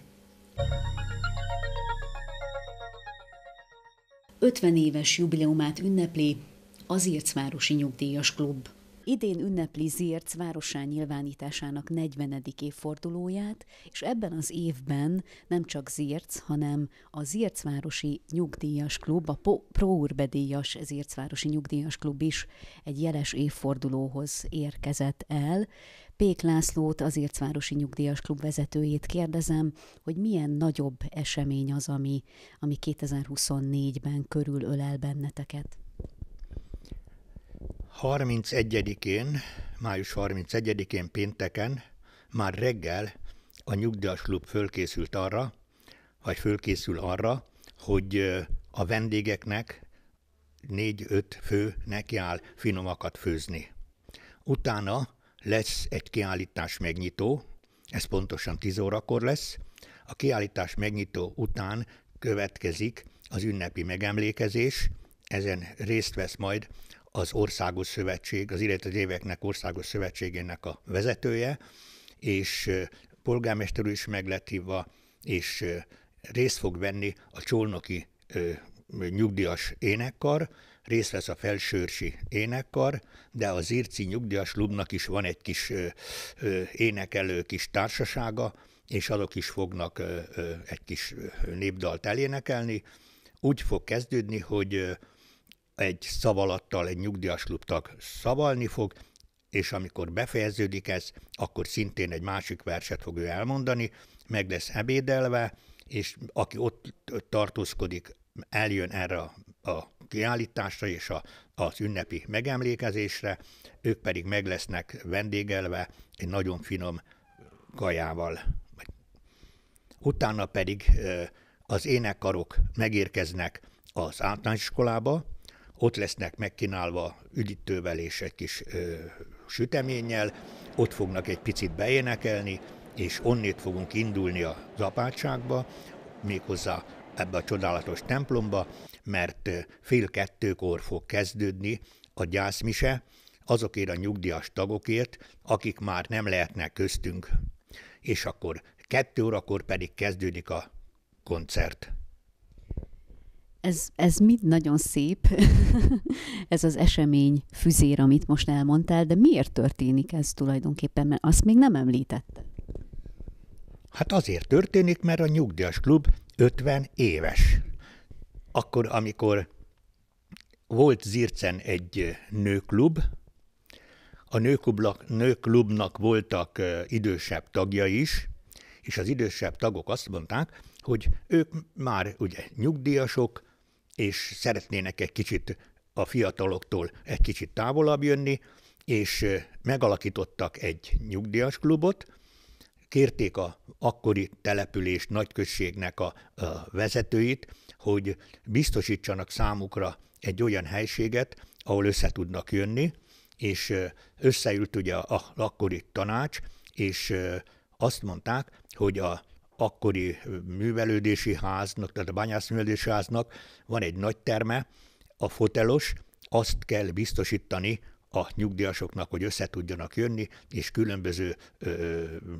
ötven éves jubileumát ünnepli a Zircvárosi Nyugdíjas Klub. Idén ünnepli Zirc várossá nyilvánításának negyvenedik évfordulóját, és ebben az évben nem csak Zirc, hanem a Zircvárosi Nyugdíjas Klub, a Pro Urbe díjas Zircvárosi Nyugdíjas Klub is egy jeles évfordulóhoz érkezett el. Pék Lászlót, az Zircvárosi Nyugdíjas Klub vezetőjét kérdezem, hogy milyen nagyobb esemény az, ami, ami kétezer-huszonnégyben körülölel benneteket. harmincegyedikén, május harmincegyedikén pénteken már reggel a Nyugdíjas Klub fölkészült arra, vagy fölkészül arra, hogy a vendégeknek négy-öt fő nekiáll finomakat főzni. Utána lesz egy kiállítás megnyitó, ez pontosan tíz órakor lesz. A kiállítás megnyitó után következik az ünnepi megemlékezés, ezen részt vesz majd az Országos Szövetség, az Életes Éveknek Országos Szövetségének a vezetője, és polgármester is meg lett hívva, és részt fog venni a csolnoki nyugdíjas énekkar, részt vesz a felsőrsi énekkar, de a Zirci Nyugdíjas Klubnak is van egy kis énekelő kis társasága, és azok is fognak egy kis népdalt elénekelni. Úgy fog kezdődni, hogy egy szavalattal egy nyugdíjas klubtag szavalni fog, és amikor befejeződik ez, akkor szintén egy másik verset fog ő elmondani, meg lesz ebédelve, és aki ott tartózkodik, eljön erre a kiállításra és a, az ünnepi megemlékezésre, ők pedig meg lesznek vendégelve egy nagyon finom kajával. Utána pedig az énekkarok megérkeznek az általános iskolába, ott lesznek megkínálva üdítővel és egy kis ö, süteménnyel, ott fognak egy picit beénekelni, és onnét fogunk indulni az apátságba, méghozzá ebbe a csodálatos templomba, mert fél kettőkor fog kezdődni a gyászmise azokért a nyugdíjas tagokért, akik már nem lehetnek köztünk. És akkor kettő órakor pedig kezdődik a koncert. Ez, ez mind nagyon szép, ez az esemény füzér, amit most elmondtál, de miért történik ez tulajdonképpen, mert azt még nem említette. Hát azért történik, mert a Nyugdíjas Klub ötven éves. Akkor, amikor volt Zircen egy nőklub, a nőklubnak, nőklubnak voltak idősebb tagjai is, és az idősebb tagok azt mondták, hogy ők már ugye nyugdíjasok, és szeretnének egy kicsit a fiataloktól egy kicsit távolabb jönni, és megalakítottak egy nyugdíjas klubot, kérték az akkori település nagyközségnek a, a vezetőit, hogy biztosítsanak számukra egy olyan helységet, ahol össze tudnak jönni, és összeült ugye a akkori tanács, és azt mondták, hogy a akkori művelődési háznak, tehát a bányászművelődési háznak van egy nagy terme, a fotelos, azt kell biztosítani a nyugdíjasoknak, hogy össze tudjanak jönni, és különböző ö,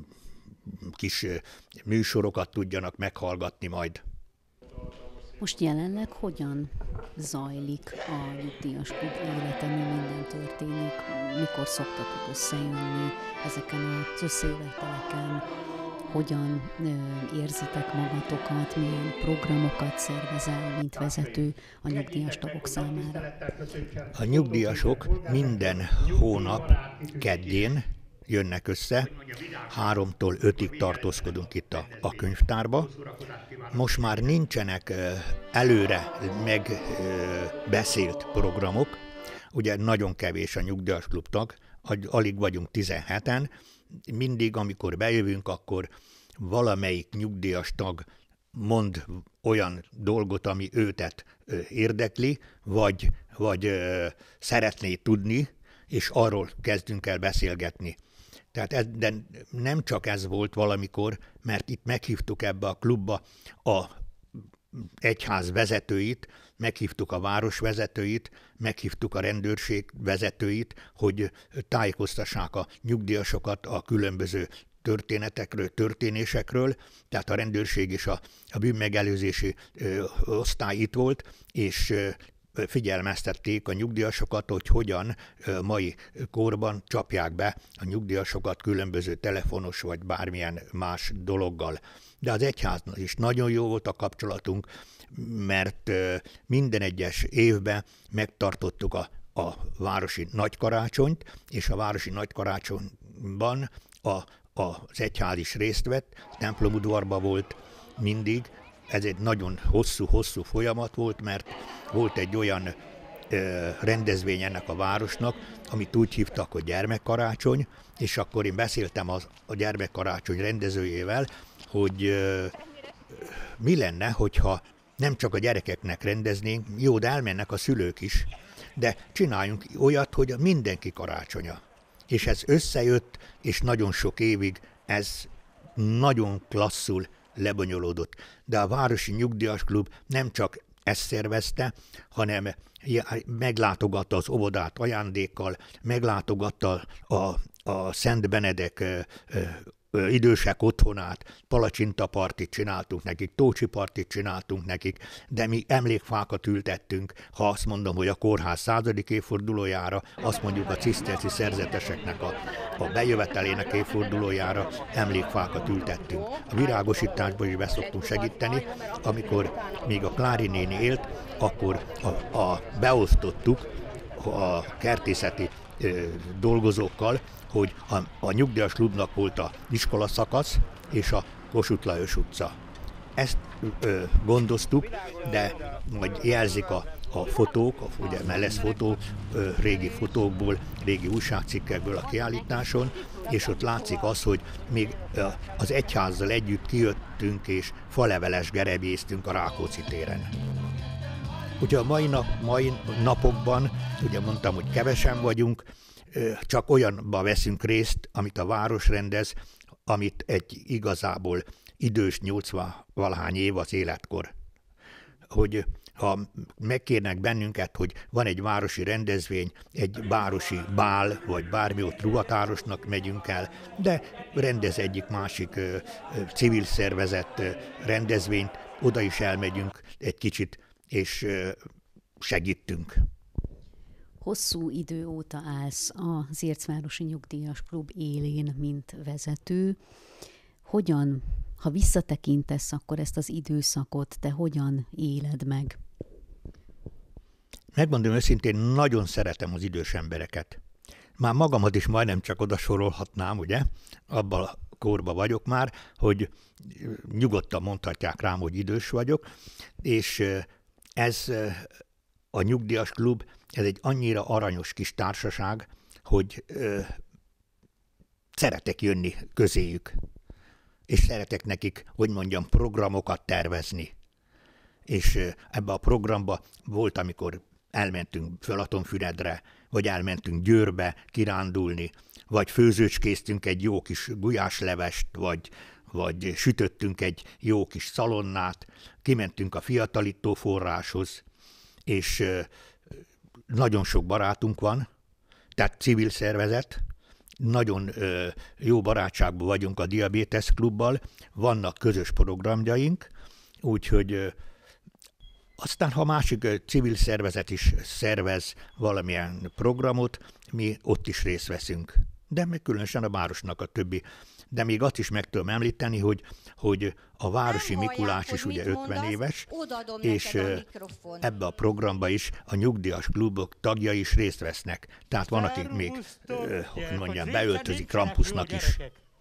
kis műsorokat tudjanak meghallgatni majd. Most jelenleg hogyan zajlik a nyugdíjas klub élete, mi minden történik, mikor szoktatok összejönni ezeken az összejöveteleken, hogyan ö, érzitek magatokat, milyen programokat szervezel, mint vezető a nyugdíjas tagok számára? A nyugdíjasok minden hónap keddén jönnek össze, háromtól ötig tartózkodunk itt a, a könyvtárba. Most már nincsenek előre megbeszélt programok, ugye nagyon kevés a nyugdíjas klub tag, alig vagyunk tizenheten, mindig, amikor bejövünk, akkor valamelyik nyugdíjas tag mond olyan dolgot, ami őtet érdekli, vagy, vagy szeretné tudni, és arról kezdünk el beszélgetni. Tehát ez, de nem csak ez volt valamikor, mert itt meghívtuk ebbe a klubba a egyház vezetőit, meghívtuk a város vezetőit, meghívtuk a rendőrség vezetőit, hogy tájékoztassák a nyugdíjasokat a különböző történetekről, történésekről, tehát a rendőrség és a, a bűnmegelőzési ö, osztály itt volt, és ö, figyelmeztették a nyugdíjasokat, hogy hogyan ö, mai korban csapják be a nyugdíjasokat különböző telefonos vagy bármilyen más dologgal. De az egyháznál is nagyon jó volt a kapcsolatunk, mert ö, minden egyes évben megtartottuk a, a városi nagykarácsonyt, és a városi nagykarácsonyban a az egyház is részt vett, templomudvarban volt mindig, ez egy nagyon hosszú-hosszú folyamat volt, mert volt egy olyan ö, rendezvény ennek a városnak, amit úgy hívtak, hogy gyermekkarácsony, és akkor én beszéltem az, a gyermekkarácsony rendezőjével, hogy ö, mi lenne, hogyha nem csak a gyerekeknek rendeznénk, jó, de elmennek a szülők is, de csináljunk olyat, hogy mindenki karácsonya. És ez összejött, és nagyon sok évig ez nagyon klasszul lebonyolódott. De a Városi Nyugdíjas Klub nem csak ezt szervezte, hanem meglátogatta az óvodát ajándékkal, meglátogatta a, a Szent Benedek idősek otthonát, palacsintapartit csináltunk nekik, tócsipartit csináltunk nekik, de mi emlékfákat ültettünk, ha azt mondom, hogy a kórház századik évfordulójára, azt mondjuk a ciszterci szerzeteseknek a, a bejövetelének évfordulójára emlékfákat ültettünk. A virágosításban is beszoktunk segíteni, amikor még a Klári néni élt, akkor a, a, beosztottuk a kertészeti ö, dolgozókkal, hogy a, a nyugdíjas klubnak volt a iskolaszakasz és a Kossuth Lajos utca. Ezt ö, gondoztuk, de majd jelzik a, a fotók, a, ugye mert lesz fotó, ö, régi fotókból, régi újságcikkekből a kiállításon, és ott látszik az, hogy még ö, az egyházzal együtt kijöttünk és faleveles gerebéztünk a Rákóczi téren. Ugye a mai, nap, mai napokban, ugye mondtam, hogy kevesen vagyunk, csak olyanba veszünk részt, amit a város rendez, amit egy igazából idős nyolcvan-valahány év az életkor. Hogy ha megkérnek bennünket, hogy van egy városi rendezvény, egy városi bál, vagy bármi, ott ruhatárosnak megyünk el, de rendez egyik másik ö, ö, civil szervezet ö, rendezvényt, oda is elmegyünk egy kicsit, és ö, segítünk. Hosszú idő óta állsz az Ércvárosi Nyugdíjas Klub élén, mint vezető. Hogyan, ha visszatekintesz, akkor ezt az időszakot te hogyan éled meg? Megmondom őszintén, nagyon szeretem az idős embereket. Már magamat is majdnem csak oda sorolhatnám, ugye? Abban a korban vagyok már, hogy nyugodtan mondhatják rám, hogy idős vagyok, és ez a Nyugdíjas Klub, ez egy annyira aranyos kis társaság, hogy ö, szeretek jönni közéjük, és szeretek nekik, hogy mondjam, programokat tervezni. És ö, ebbe a programba volt, amikor elmentünk Balatonfüredre, vagy elmentünk Győrbe kirándulni, vagy főzőcskéztünk egy jó kis gulyáslevest, vagy, vagy sütöttünk egy jó kis szalonnát, kimentünk a fiatalító forráshoz, és nagyon sok barátunk van, tehát civil szervezet, nagyon jó barátságban vagyunk a Diabetes Klubbal, vannak közös programjaink, úgyhogy aztán, ha másik civil szervezet is szervez valamilyen programot, mi ott is részt veszünk. De még különösen a városnak a többi. De még azt is meg tudom említeni, hogy, hogy a Városi Nem Mikulás hallják, is hogy ugye mit ötven mondasz, éves, odaadom és neked a mikrofont. ebbe a programba is a nyugdíjas klubok tagjai is részt vesznek. Tehát van, aki még, hogy mondjam, beöltözik Krampusnak is.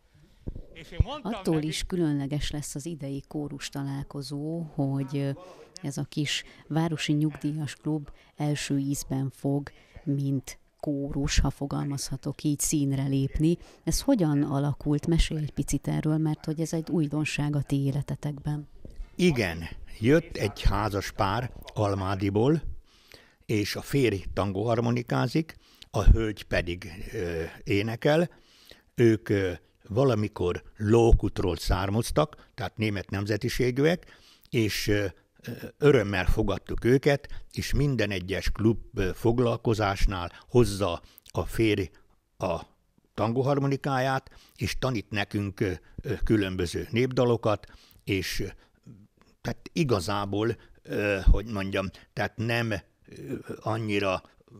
Attól is különleges lesz az idei kórus találkozó, hogy ez a kis városi nyugdíjas klub első ízben fog, mint kórus, ha fogalmazhatok így, színre lépni. Ez hogyan alakult? Mesélj egy picit erről, mert hogy ez egy újdonság a ti életetekben. Igen, jött egy házas pár Almádiból, és a férj tangóharmonikázik, a hölgy pedig ö, énekel. Ők ö, valamikor Lókutról származtak, tehát német nemzetiségűek, és ö, örömmel fogadtuk őket, és minden egyes klub foglalkozásnál hozza a férj a tangóharmonikáját, és tanít nekünk különböző népdalokat, és tehát igazából, hogy mondjam, tehát nem annyira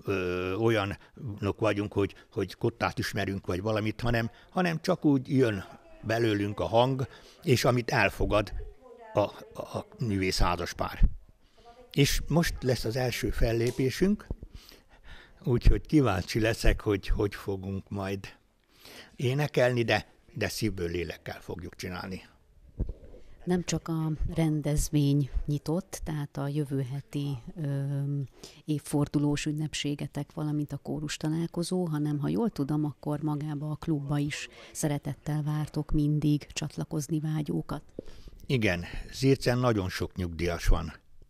olyanok vagyunk, hogy, hogy kottát ismerünk, vagy valamit, hanem, hanem csak úgy jön belőlünk a hang, és amit elfogad a, a művész házaspár. És most lesz az első fellépésünk, úgyhogy kíváncsi leszek, hogy hogy fogunk majd énekelni, de, de szívből, lélekkel fogjuk csinálni. Nem csak a rendezvény nyitott, tehát a jövő heti ö, évfordulós ünnepségetek, valamint a kórus találkozó, hanem ha jól tudom, akkor magába a klubba is szeretettel vártok mindig csatlakozni vágyókat. Igen, Zircen nagyon sok nyugdíjas van.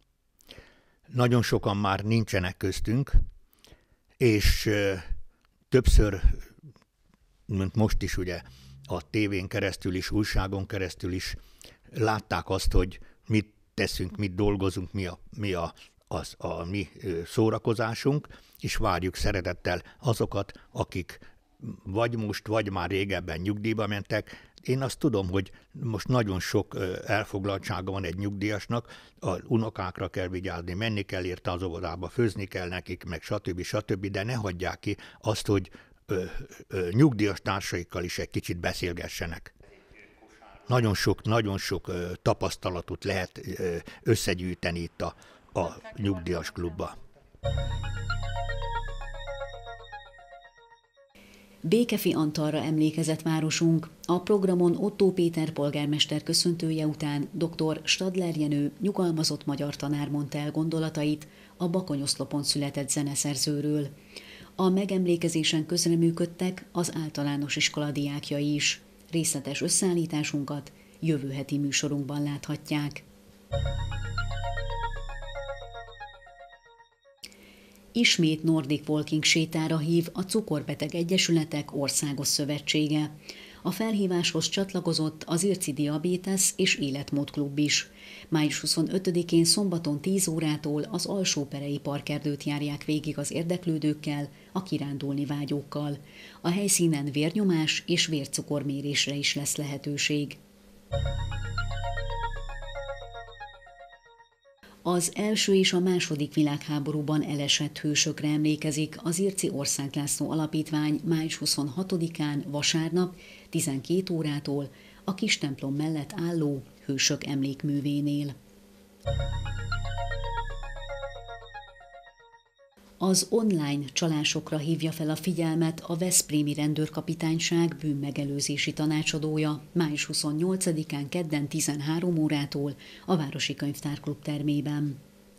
Nagyon sokan már nincsenek köztünk, és ö, többször, mint most is ugye, a tévén keresztül is, újságon keresztül is látták azt, hogy mit teszünk, mit dolgozunk, mi a, mi a, az, a mi szórakozásunk, és várjuk szeretettel azokat, akik vagy most, vagy már régebben nyugdíjba mentek. Én azt tudom, hogy most nagyon sok elfoglaltsága van egy nyugdíjasnak, az unokákra kell vigyázni, menni kell érte az óvodába, főzni kell nekik, meg stb. stb., de ne hagyják ki azt, hogy ö, ö, nyugdíjas társaikkal is egy kicsit beszélgessenek. Nagyon sok, nagyon sok ö, tapasztalatot lehet ö, összegyűjteni itt a, a nyugdíjas klubba. Békefi Antalra emlékezett városunk. A programon Ottó Péter polgármester köszöntője után dr. Stadler Jenő nyugalmazott magyar tanár mondta el gondolatait a Bakonyoszlopon született zeneszerzőről. A megemlékezésen közreműködtek az általános iskola diákjai is. Részletes összeállításunkat jövő heti műsorunkban láthatják. Ismét Nordic Walking sétára hív a Cukorbeteg Egyesületek Országos Szövetsége. A felhíváshoz csatlakozott az Irci Diabetes és Életmód Klub is. május huszonötödikén szombaton tíz órától az Alsó-Perei Parkerdőt járják végig az érdeklődőkkel, a kirándulni vágyókkal. A helyszínen vérnyomás és vércukormérésre is lesz lehetőség. Az első és a második világháborúban elesett hősökre emlékezik az Irci Ország László Alapítvány május huszonhatodikán vasárnap tizenkét órától a kis templom mellett álló Hősök emlékművénél. Az online csalásokra hívja fel a figyelmet a Veszprémi Rendőrkapitányság bűnmegelőzési tanácsadója május huszonnyolcadikán kedden tizenhárom órától a Városi Könyvtárklub termében.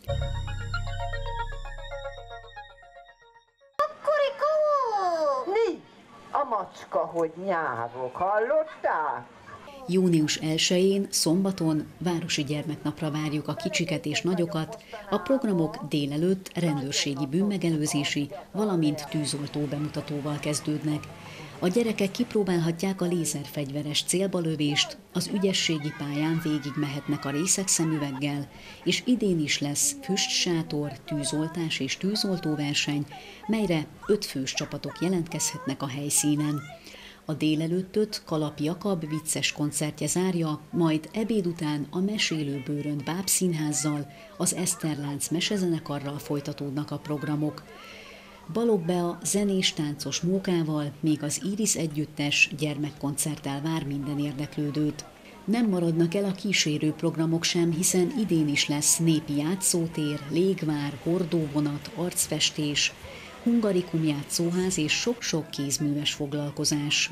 Kukurikó! Mi? A macska, hogy nyávok, hallották? június elsején, szombaton, Városi Gyermeknapra várjuk a kicsiket és nagyokat, a programok délelőtt rendőrségi bűnmegelőzési, valamint tűzoltó bemutatóval kezdődnek. A gyerekek kipróbálhatják a lézerfegyveres célbalövést, az ügyességi pályán végig mehetnek a részegszemüveggel, és idén is lesz füstsátor, tűzoltás és tűzoltóverseny, melyre öt fős csapatok jelentkezhetnek a helyszínen. A délelőttöt Kalap Jakab vicces koncertje zárja, majd ebéd után a Mesélő Bőrönd bábszínházzal, az Eszterlánc mesezenekarral folytatódnak a programok. Balogh Bea zenés-táncos mókával, még az Iris együttes gyermekkoncerttel vár minden érdeklődőt. Nem maradnak el a kísérő programok sem, hiszen idén is lesz népi játszótér, légvár, hordóvonat, arcfestés, hungarikum játszóház és sok-sok kézműves foglalkozás.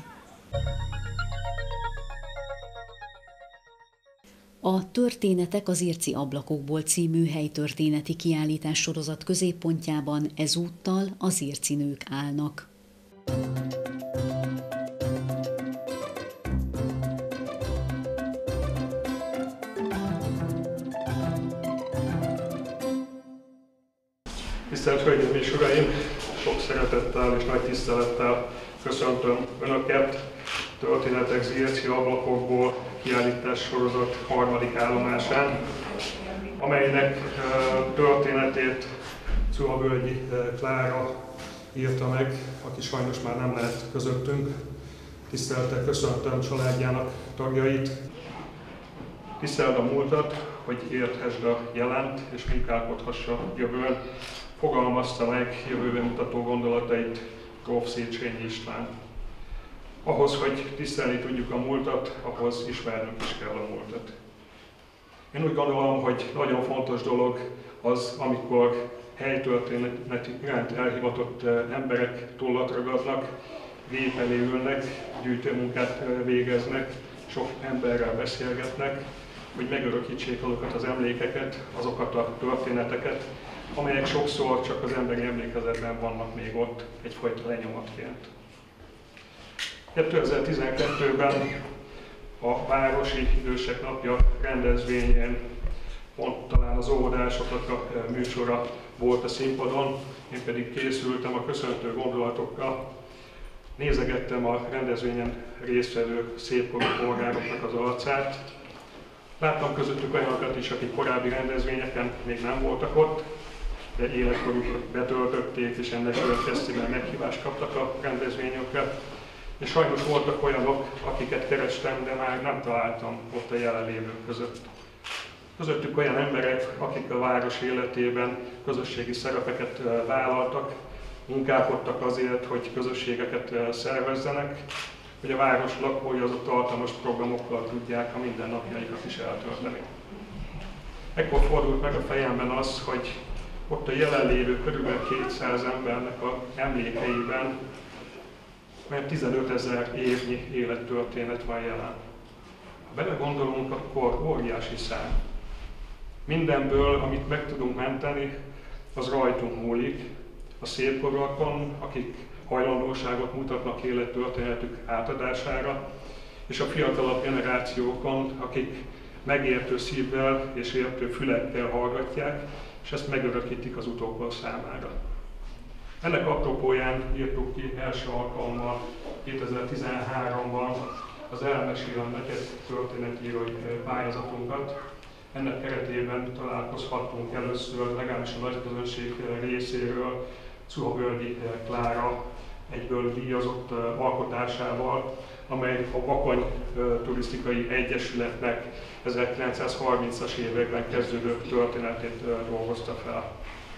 A Történetek az Irci ablakokból című helytörténeti kiállítás sorozat középpontjában ezúttal az irci nők állnak. Tisztelt Hölgyeim és Uraim! Sok szeretettel és nagy tisztelettel köszöntöm Önöket Történetek az Irci ablakokból kiállítás sorozat harmadik állomásán, amelynek történetét Czuhavölgyi Klára írta meg, aki sajnos már nem lehet közöttünk. Tisztelettel köszöntöm családjának tagjait. Tiszteld a múltat, hogy érthesd a jelent és munkálkodhass a jövőn. Fogalmazta meg jövőbe mutató gondolatait gróf Széchenyi István. Ahhoz, hogy tisztelni tudjuk a múltat, ahhoz ismernünk is kell a múltat. Én úgy gondolom, hogy nagyon fontos dolog az, amikor helytörténeti iránt elhivatott emberek tollat ragadnak, gép elé ülnek, gyűjtőmunkát végeznek, sok emberrel beszélgetnek, hogy megörökítsék azokat az emlékeket, azokat a történeteket, amelyek sokszor csak az emberi emlékezetben vannak még ott egyfajta lenyomatként. kétezer-tizenkettőben a Városi Idősek Napja rendezvényén pont talán az óvodásoknak a műsora volt a színpadon, én pedig készültem a köszöntő gondolatokkal, nézegettem a rendezvényen résztvevő szépkorú polgároknak az arcát. Láttam közöttük olyanokat is, akik korábbi rendezvényeken még nem voltak ott, de életkorukat betöltötték, és ennek következtében meghívást kaptak a rendezvényükre. És sajnos voltak olyanok, akiket kerestem, de már nem találtam ott a jelenlévők között. Közöttük olyan emberek, akik a város életében közösségi szerepeket vállaltak, munkálkodtak azért, hogy közösségeket szervezzenek, hogy a város lakói azok tartalmas programokkal tudják a mindennapjaikat is eltölteni. Ekkor fordult meg a fejemben az, hogy ott a jelenlévő körülbelül kétszáz embernek a emlékeiben olyan tizenötezer évnyi élettörténet van jelen. Ha belegondolunk, akkor óriási szám. Mindenből, amit meg tudunk menteni, az rajtunk múlik, a szépkorúakon, akik hajlandóságot mutatnak élettörténetük átadására, és a fiatalabb generációkon, akik megértő szívvel és értő fülekkel hallgatják, és ezt megörökítik az utókor számára. Ennek apropóján írtuk ki első alkalommal kétezer-tizenháromban az Elmesélem neked történetírói pályázatunkat. Ennek keretében találkozhattunk először legalábbis a nagyközönség részéről Czuhavölgyi Klára egyből díjazott alkotásával, amely a Bakony Turisztikai Egyesületnek ezerkilencszázharmincas években kezdődő történetét dolgozta fel.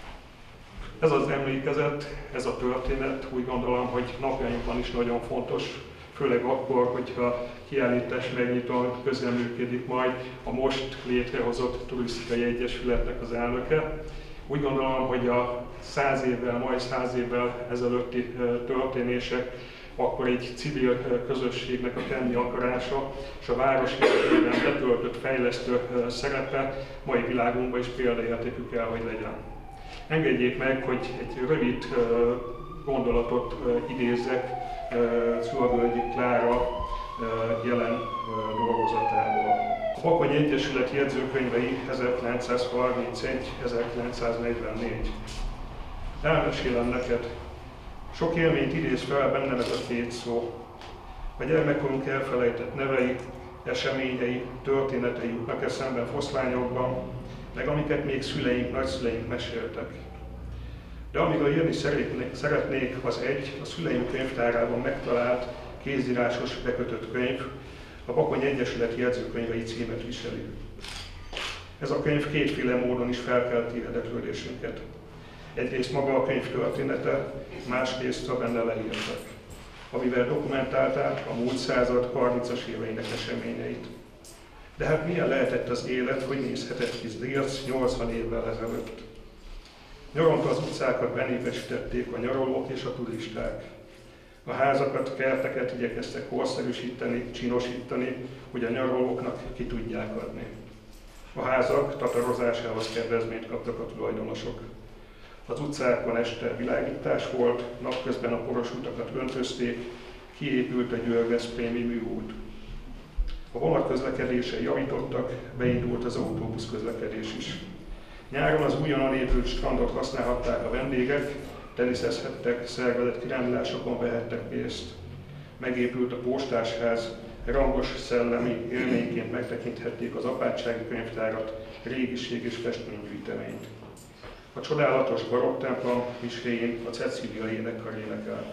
Ez az emlékezet, ez a történet úgy gondolom, hogy napjainkban is nagyon fontos, főleg akkor, hogyha kiállítás megnyitón közreműködik majd a most létrehozott turisztikai egyesületnek az elnöke. Úgy gondolom, hogy a száz évvel, majd száz évvel ezelőtti történések akkor egy civil közösségnek a tenni akarása és a város életében betöltött fejlesztő szerepe mai világunkban is példaértékű kell, hogy legyen. Engedjék meg, hogy egy rövid gondolatot idézzek Czuhavölgyi Klára jelen dolgozatából. A Bakony Egyesület jegyzőkönyvei ezerkilencszázharmincegy ezerkilencszáznegyvennégy. Elmesélem neked, sok élményt idéz fel bennem ez a két szó. A gyermekkorunk elfelejtett nevei, eseményei, történetei jutnak eszembe foszlányokban, meg amiket még szüleink, nagyszüleink meséltek. De amiről írni szeretnék, az egy, a szüleim könyvtárában megtalált, kézírásos, bekötött könyv, a Bakony Egyesület jegyzőkönyvei címet viseli. Ez a könyv kétféle módon is felkelti érdeklődésünket. Egyrészt maga a könyv története, másrészt a benne leírtak, amivel dokumentálták a múlt század harmincas éveinek eseményeit. De hát milyen lehetett az élet, hogy nézhetett ki Zrierc nyolcvan évvel ezelőtt? Nyaranta az utcákat benépesítették a nyaralók és a turisták. A házakat, kerteket igyekeztek korszerűsíteni, csinosítani, hogy a nyaralóknak ki tudják adni. A házak tatarozásához kedvezményt kaptak a tulajdonosok. Az utcákon este világítás volt, napközben a poros utakat öntözték, kiépült a Győr-Veszprémi műút. A vonatközlekedésen javítottak, beindult az autóbusz közlekedés is. Nyáron az újonnan épült strandot használhatták a vendégek, teniszezhettek, szervezett kirándulásokon vehettek pénzt. Megépült a postásház, rangos szellemi élményként megtekinthették az apátsági könyvtárat, régiség és festménygyűjteményt. A csodálatos barokk templom miskéjén a Cecília énekkar énekelt.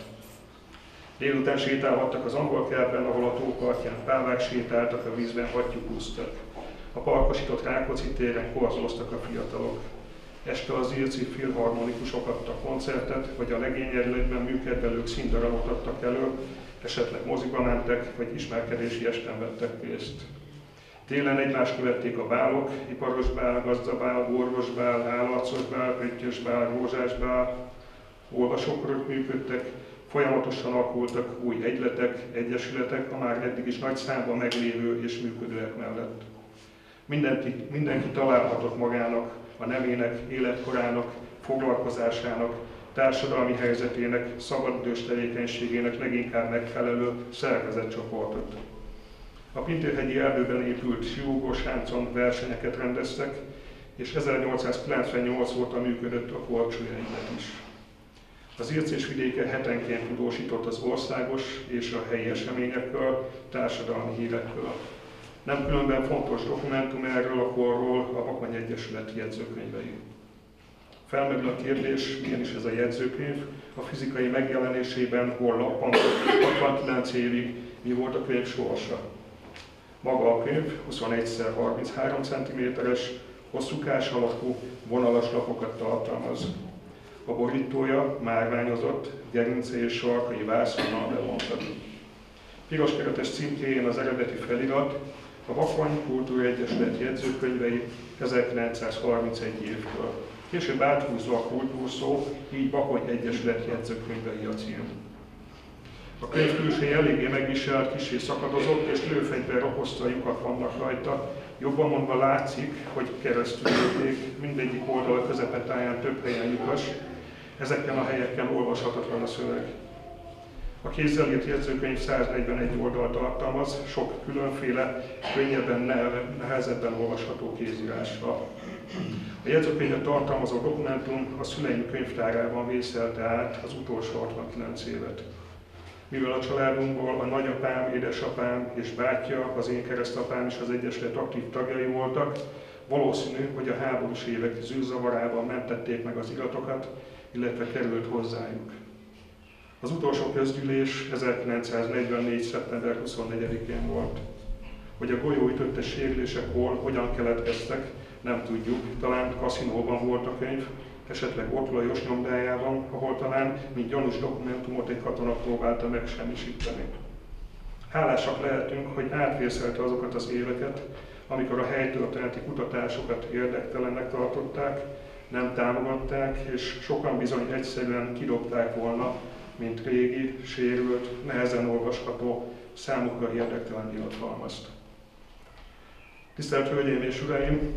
Délután sétálhattak az angol kertben, ahol a tó partján pávák sétáltak, a vízben hattyúk úsztak. A parkosított Rákóczi téren korzóztak a fiatalok. Este az zrierci filharmonikusok adtak koncertet, vagy a legényerületben műkedvelők színdarabot adtak elő, esetleg moziba mentek, vagy ismerkedési esten vettek részt. Télen egymást követték a bálok, iparos bál, gazdabál, orvos bál, állarcos bál, pöttyös bál, rózsás bál, olvasókörök működtek, folyamatosan alakultak új egyletek, egyesületek a már eddig is nagy számban meglévő és működőek mellett. Mindenki, mindenki találhatott magának, a nevének, életkorának, foglalkozásának, társadalmi helyzetének, szabadidős tevékenységének leginkább megfelelő szervezett csoportot. A Pintérhegyi erdőben épült siógósáncon versenyeket rendeztek, és ezernyolcszázkilencvennyolc óta működött a Korcsúly egylet is. Az Ircés vidéke hetenként tudósított az országos és a helyi eseményekről, társadalmi hírekről. Nem különben fontos dokumentum erről a korról a Bakony Egyesület jegyzőkönyvei. Felmerül a kérdés, milyen is ez a jegyzőkönyv, a fizikai megjelenésében hol lappant hatvankilenc évig, mi volt a könyv sorsa. Maga a könyv huszonegy szer harminchárom centiméteres, hosszúkás alakú, vonalas lapokat tartalmaz. A borítója márványozott, gerince és sarkai vászonnal bevontat. Piros keretes címkéjén az eredeti felirat, a Bakony Kultúra Egyesület jegyzőkönyvei ezerkilencszázharmincegy évtől. Később áthúzva a kultúrszó, így Bakony Egyesület jegyzőkönyvei a cím. A könyv külsője eléggé megviselt, kissé szakadozott, és lőfegyver okozta lyukak vannak rajta. Jobban mondva látszik, hogy keresztül lőtték, mindegyik oldal közepetáján több helyen lyukas, ezeken a helyeken olvashatatlan a szöveg. A kézzel írt jegyzőkönyv száznegyvenegy oldalt tartalmaz, sok különféle, könnyebben, nehezebben olvasható kézírással. A jegyzőkönyvet tartalmazó dokumentum a szüleim könyvtárában vészelte át az utolsó hatvankilenc évet. Mivel a családunkból a nagyapám, édesapám és bátyja, az én keresztapám is az Egyesület aktív tagjai voltak, valószínű, hogy a háborús évek zűrzavarában mentették meg az iratokat, illetve került hozzájuk. Az utolsó közgyűlés ezerkilencszáznegyvennégy szeptember huszonnegyedikén volt. Hogy a golyóütöttes sérülések hol, hogyan keletkeztek, nem tudjuk, talán kaszinóban volt a könyv, esetleg ott Lajos nyomdájában, ahol talán, mint gyanús dokumentumot egy katona próbálta megsemmisíteni. Hálásak lehetünk, hogy átvészelte azokat az éveket, amikor a helytörténeti kutatásokat érdektelennek tartották, nem támogatták, és sokan bizony egyszerűen kidobták volna, mint régi, sérült, nehezen olvasható, számukra érdektelen irathalmazt. Tisztelt Hölgyeim és Uraim!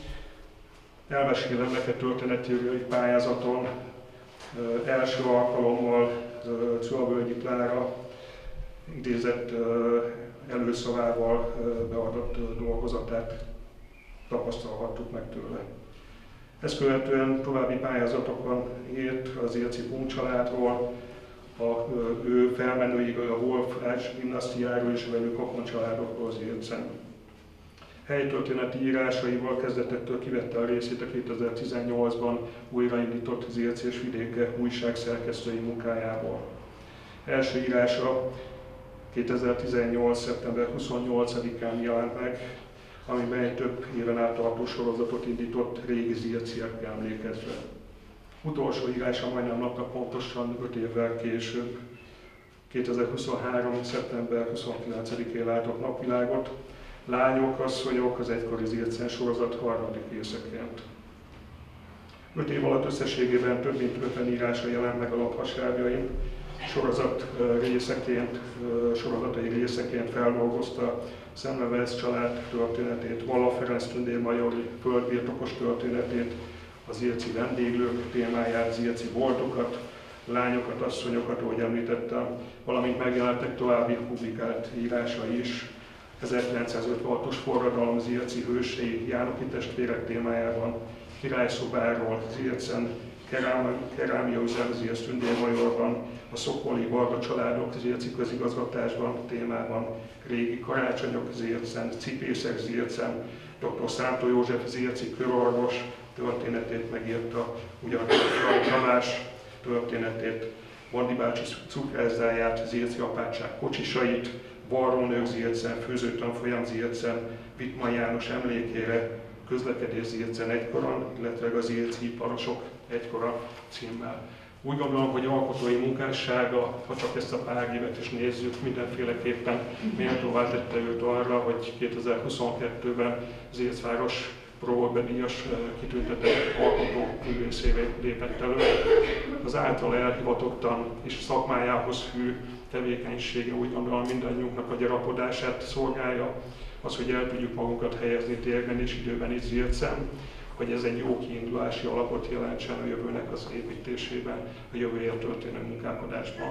Elmesélem neked történetírői pályázaton első alkalommal Czulabölgyi Klára idézett előszavával beadott dolgozatát tapasztalhattuk meg tőle. Ezt követően további pályázatokon írt az Érci Punk családról, a ő felmenőiről, a Wolf Ács dinasztiáról és a velük rokon családokról az Ércen. Helytörténeti írásaival kezdetektől kivette a részét a kétezer-tizennyolcban újraindított az Érc és Vidéke újság szerkesztői munkájából. Első írása kétezer-tizennyolc. szeptember huszonnyolcadikán jelent meg, amiben egy több éven át tartó sorozatot indított régi zirciekre emlékezve. Utolsó írása majdnem napnak pontosan öt évvel később, kétezer-huszonhárom. szeptember huszonkilencedikén látott napvilágot, Lányok, asszonyok, az egykori Zircen sorozat harmadik részeként. Öt év alatt összességében több mint ötven írása jelent meg a laphasábjain, sorozat részeként, sorozatai részeként feldolgozta Semmelweis család történetét, Valla Ferenc tündérmajori földbirtokos történetét, az zirci vendéglők témáját, zirci boltokat, lányokat, asszonyokat, ahogy említettem, valamint megjelentek további publikált írásai is. ezerkilencszázötvenhatos forradalom zirci hősei, Jánoki testvérek témájában, királyszobáról, Zircen, kerámia üzem Zirc tündérmajorban, a szokoli Varga családok zirci közigazgatásban témában, régi karácsonyok Zircen, cipészek Zircen, dr. Szántó József zirci körorvos történetét megírta, ugyanakkor Tamás történetét, Bandi bácsi cukrászdáját, zirci apátság kocsisait, Barónők Zircen, főzőtanfolyam Zircen, Wittmann János emlékére, közlekedés Zircen egykoron, illetve az zirci iparosok egykora címmel. Úgy gondolom, hogy alkotói munkássága, ha csak ezt a pár évet is nézzük, mindenféleképpen méltóvá tette őt arra, hogy kétezer-huszonkettőben Zircváros Pro-díjas kitüntetett alkotó művészévé lépett elő. Az által elhivatottan és szakmájához hű tevékenysége úgy gondolom mindannyiunknak a gyarapodását szolgálja, az, hogy el tudjuk magunkat helyezni térben és időben is Zircen, hogy ez egy jó kiindulási alapot jelentsen a jövőnek az építésében, a jövőért történő munkálkodásban.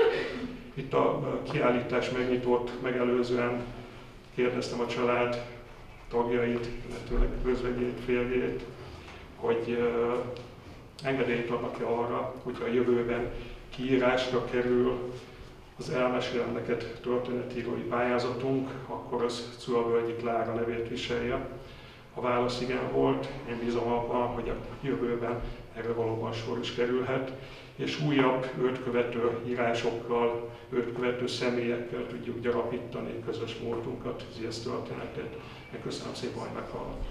Itt a kiállítás megnyitót megelőzően kérdeztem a család tagjait, illetőleg közvegyét, férjét, hogy engedélyt adnak-e arra, hogyha a jövőben kiírásra kerül az elmesélendeket történetírói pályázatunk, akkor az Czulvölgyi Klára nevét viselje. A válasz igen volt, én bízom abban, hogy a jövőben erre valóban sor is kerülhet, és újabb őt követő írásokkal, őt követő személyekkel tudjuk gyarapítani közös múltunkat, Zirc történetét. Én köszönöm szépen, hogy meghallgattam.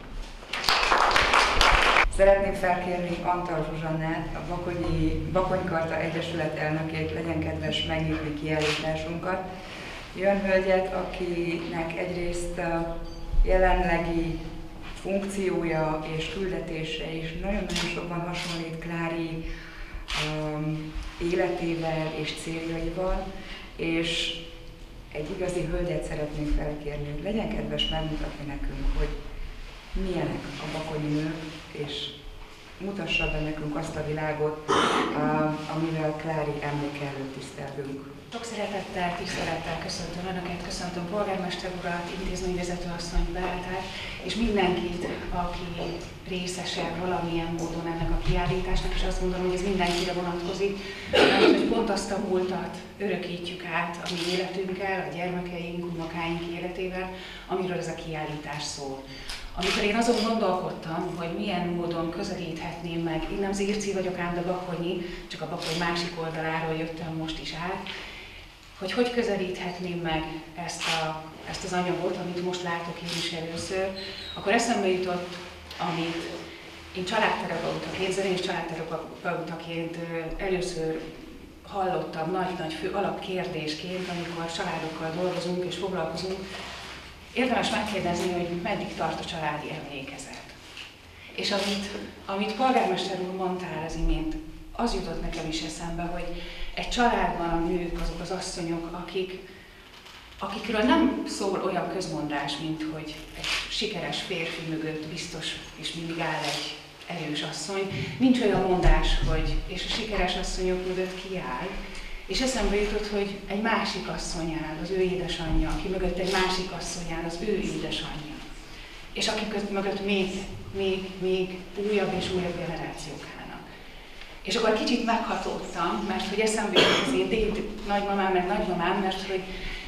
Szeretném felkérni Antal Zsuzsannát, a Bakonyi, Bakonykarta Egyesület elnökét, legyen kedves megnyitni kiállításunkat. Olyan hölgyet, akinek egyrészt a jelenlegi funkciója és küldetése is nagyon-nagyon sokban hasonlít Klári um, életével és céljaival, és egy igazi hölgyet szeretnénk felkérni, hogy legyen kedves megmutatni nekünk, hogy milyenek a bakonyi nők, és mutassa be nekünk azt a világot, amivel Klári emléke előtt tisztelünk. Sok szeretettel, tisztelettel köszöntöm Önöket, köszöntöm polgármester urat, intézményvezetőasszony, Beátát, és mindenkit, aki részese valamilyen módon ennek a kiállításnak, és azt gondolom, hogy ez mindenkire vonatkozik, mert hogy pont azt a múltat örökítjük át a mi életünkkel, a gyermekeink, unokáink életével, amiről ez a kiállítás szól. Amikor én azon gondolkodtam, hogy milyen módon közelíthetném meg, én nem zirci vagyok ám, de bakonyi, csak a Bakony másik oldaláról jöttem most is át, hogy hogy közelíthetném meg ezt, a, ezt az anyagot, amit most látok én is először, akkor eszembe jutott, amit én családterapeutaként, zenés családterapeutaként először hallottam nagy-nagy fő alapkérdésként, amikor családokkal dolgozunk és foglalkozunk, érdemes megkérdezni, hogy meddig tart a családi emlékezet. És amit, amit polgármester úr mondtál az imént, az jutott nekem is eszembe, hogy egy családban a nők, azok az asszonyok, akik, akikről nem szól olyan közmondás, mint hogy egy sikeres férfi mögött biztos és mindig áll egy erős asszony. Nincs olyan mondás, hogy és a sikeres asszonyok mögött ki áll, És eszembe jutott, hogy egy másik asszony áll, az ő édesanyja, aki mögött egy másik asszony áll, az ő édesanyja. És akik mögött még, még, még újabb és újabb generációk állnak. És akkor kicsit meghatódtam, mert hogy eszembe jutott az én déd nagymamám, meg nagymamám, mert hogy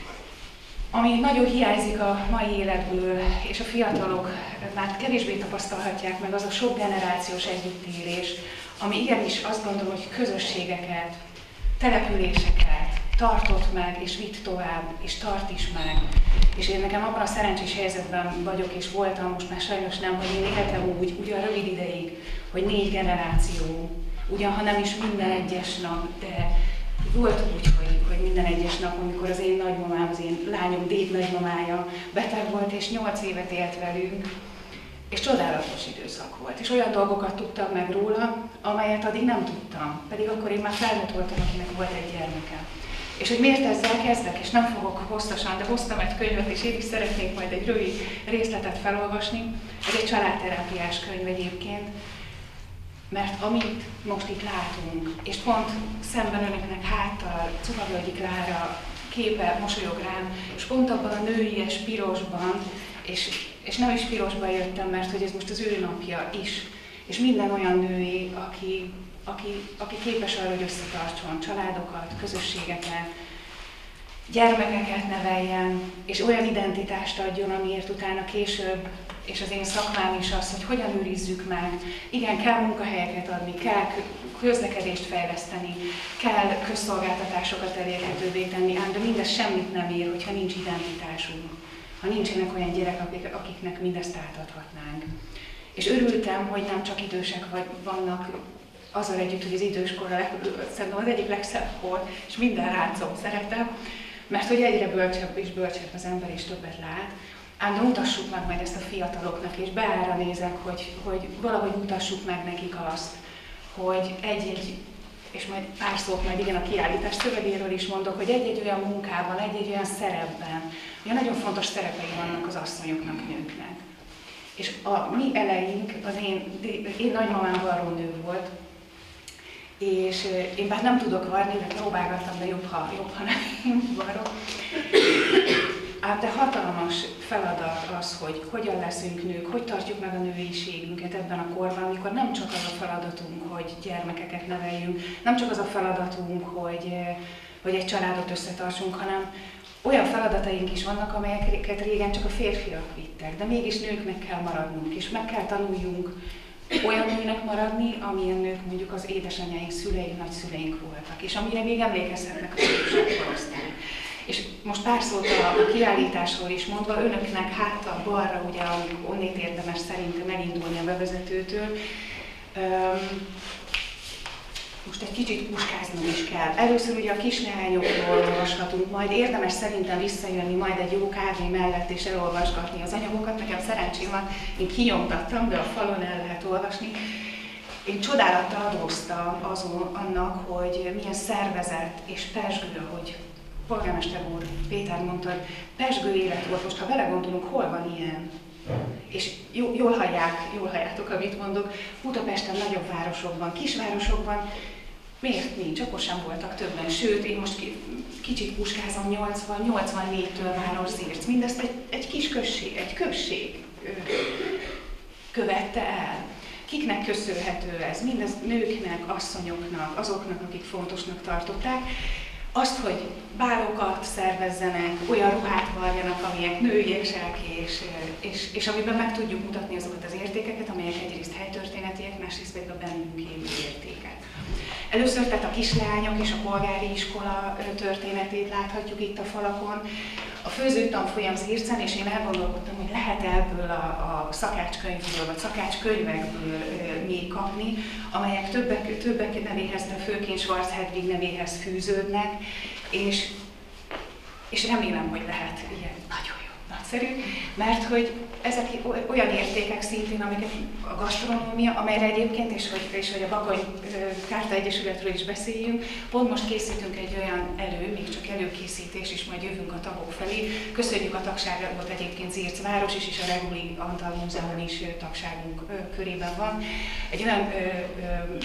ami nagyon hiányzik a mai életből, és a fiatalok már kevésbé tapasztalhatják meg, az a sok generációs együttélés, ami igenis azt gondolom, hogy közösségeket, településeket tartott meg, és vitt tovább, és tart is meg. És én nekem abban a szerencsés helyzetben vagyok, és voltam, most már sajnos nem, hogy én éltem úgy, ugyan rövid ideig, hogy négy generáció, ugyan ha nem is minden egyes nap, de volt úgy, hogy, hogy minden egyes nap, amikor az én nagymamám, az én lányom déd nagymamája beteg volt, és nyolc évet élt velünk, és csodálatos időszak volt. És olyan dolgokat tudtam meg róla, amelyet addig nem tudtam. Pedig akkor én már felnőtt voltam, akinek volt egy gyermeke. És hogy miért ezzel kezdek, és nem fogok hosszasan, de hoztam egy könyvet, és én is szeretnék majd egy rövid részletet felolvasni. Ez egy családterápiás könyv egyébként. Mert amit most itt látunk, és pont szemben önöknek háttal Cukavölgyi Klára képe mosolyog rám, és pont abban a nőies pirosban, és, és nem is pirosban jöttem, mert hogy ez most az ő napja is, és minden olyan női, aki, aki, aki képes arra, hogy összetartson családokat, közösségeket, gyermekeket neveljen, és olyan identitást adjon, amiért utána később, és az én szakmám is az, hogy hogyan őrizzük meg. Igen, kell munkahelyeket adni, kell közlekedést fejleszteni, kell közszolgáltatásokat elérhetővé tenni, ám de mindez semmit nem ér, hogyha nincs identitásunk, ha nincsenek olyan gyerek, akik, akiknek mindezt átadhatnánk. És örültem, hogy nem csak idősek vagy, vannak, azzal együtt, hogy az időskor szerintem az egyik legszebb kor, és minden ráncom szeretem, mert hogy egyre bölcsebb és bölcsebb az ember, és többet lát. Ám de mutassuk meg majd ezt a fiataloknak, és beára nézek, hogy, hogy valahogy mutassuk meg nekik azt, hogy egy-egy, és majd pár szót majd igen a kiállítás szövegéről is mondok, hogy egy-egy olyan munkában, egy-egy olyan szerepben, ugye nagyon fontos szerepei vannak az asszonyoknak, nőknek. És a mi eleink, az én, én nagymamám varrónő volt, és én bár nem tudok varni, de próbálgattam, de jobb, ha, jobb, ha nem varok. Ám de hatalmas feladat az, hogy hogyan leszünk nők, hogy tartjuk meg a nőiségünket ebben a korban, amikor nem csak az a feladatunk, hogy gyermekeket neveljünk, nem csak az a feladatunk, hogy, hogy egy családot összetartsunk, hanem olyan feladataink is vannak, amelyeket régen csak a férfiak vittek, de mégis nőknek kell maradnunk, és meg kell tanuljunk olyan nőnek maradni, amilyen nők mondjuk az édesanyáink, szüleink, nagyszüleink voltak, és amire még emlékezhetnek az idősebb korosztály. És most pár szót a kiállításról is mondva, önöknek háttal balra, ugye, onnét érdemes szerintem elindulni a bevezetőtől. Most egy kicsit puskáznom is kell. Először ugye a kisleányokról olvashatunk, majd érdemes szerintem visszajönni majd egy jó kávé mellett és elolvasgatni az anyagokat. Nekem szerencsém van, én kinyomtattam, de a falon el lehet olvasni. Én csodálattal adóztam azon annak, hogy milyen szervezet és pezsgő, ahogy polgármester úr Péter mondta, hogy pezsgő élet volt. Most ha belegondolunk, hol van ilyen? És jól hallják, jól halljátok, amit mondok, Budapesten, nagyobb városokban, kisvárosokban miért nincs? Akkor sem voltak többen. Sőt, én most kicsit puskázom, nyolcvan nyolcvannégytől Város-Zirc. Mindezt egy, egy kis község, egy község követte el. Kiknek köszönhető ez? Mindez nőknek, asszonyoknak, azoknak, akik fontosnak tartották. Azt, hogy bálokat szervezzenek, olyan ruhát varjanak, amelyek nőiesek, és, és, és amiben meg tudjuk mutatni azokat az értékeket, amelyek egyrészt helytörténetiek, másrészt pedig a bennünk élő értékek. Először tehát a kislányok és a polgári iskola történetét láthatjuk itt a falakon. A főzőtanfolyam Zircen, és én elgondolkodtam, hogy lehet ebből a, a szakácskönyvből, vagy szakácskönyvekből még kapni, amelyek többek, többek nevéhez, de főként Schwarz Hedvig nevéhez fűződnek, és, és remélem, hogy lehet ilyen nagyon jó, nagyszerű, mert hogy ezek olyan értékek szintén, amiket a gasztronómia, amelyre egyébként, és hogy, és hogy a Bakony Kárta Egyesületről is beszéljünk, pont most készítünk egy olyan elő, még csak előkészítés, és majd jövünk a tagok felé. Köszönjük a tagságot egyébként Zirc város is, és a Reguli Antal Múzeum is tagságunk körében van. Egy olyan ö, ö,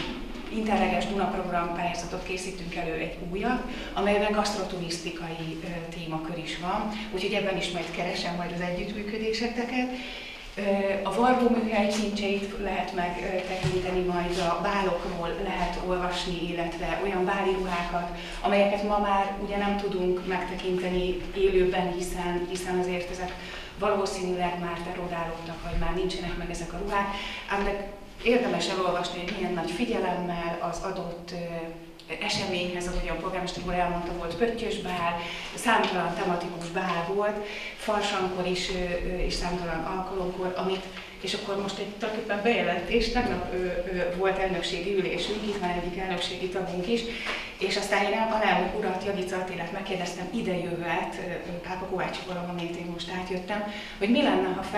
Interreges Duna program pályázatot készítünk elő egy újat, amelyben gasztroturisztikai témakör is van, úgyhogy ebben is majd keresem majd az együttműködéseteket. A Varró műhely kincseit lehet megtekinteni, majd a bálokról lehet olvasni, illetve olyan báli ruhákat, amelyeket ma már ugye nem tudunk megtekinteni élőben, hiszen, hiszen azért ezek valószínűleg már erodálódtak, vagy már nincsenek meg ezek a ruhák, ám de érdemes elolvasni, hogy milyen nagy figyelemmel az adott eseményhez, ahogy a polgármester úr elmondta, volt pöttyös bál, számtalan tematikus bál volt, farsankor is, és számtalan alkalomkor, amit, és akkor most egy tulajdonképpen bejelentés, tegnap ö, ö, volt elnökségi ülésünk, itt van egyik elnökségi tagunk is, és aztán én alelnök urat, Jagica Attilát megkérdeztem ide jövet, Pápa Kovácsi valamit én most átjöttem, hogy mi lenne, ha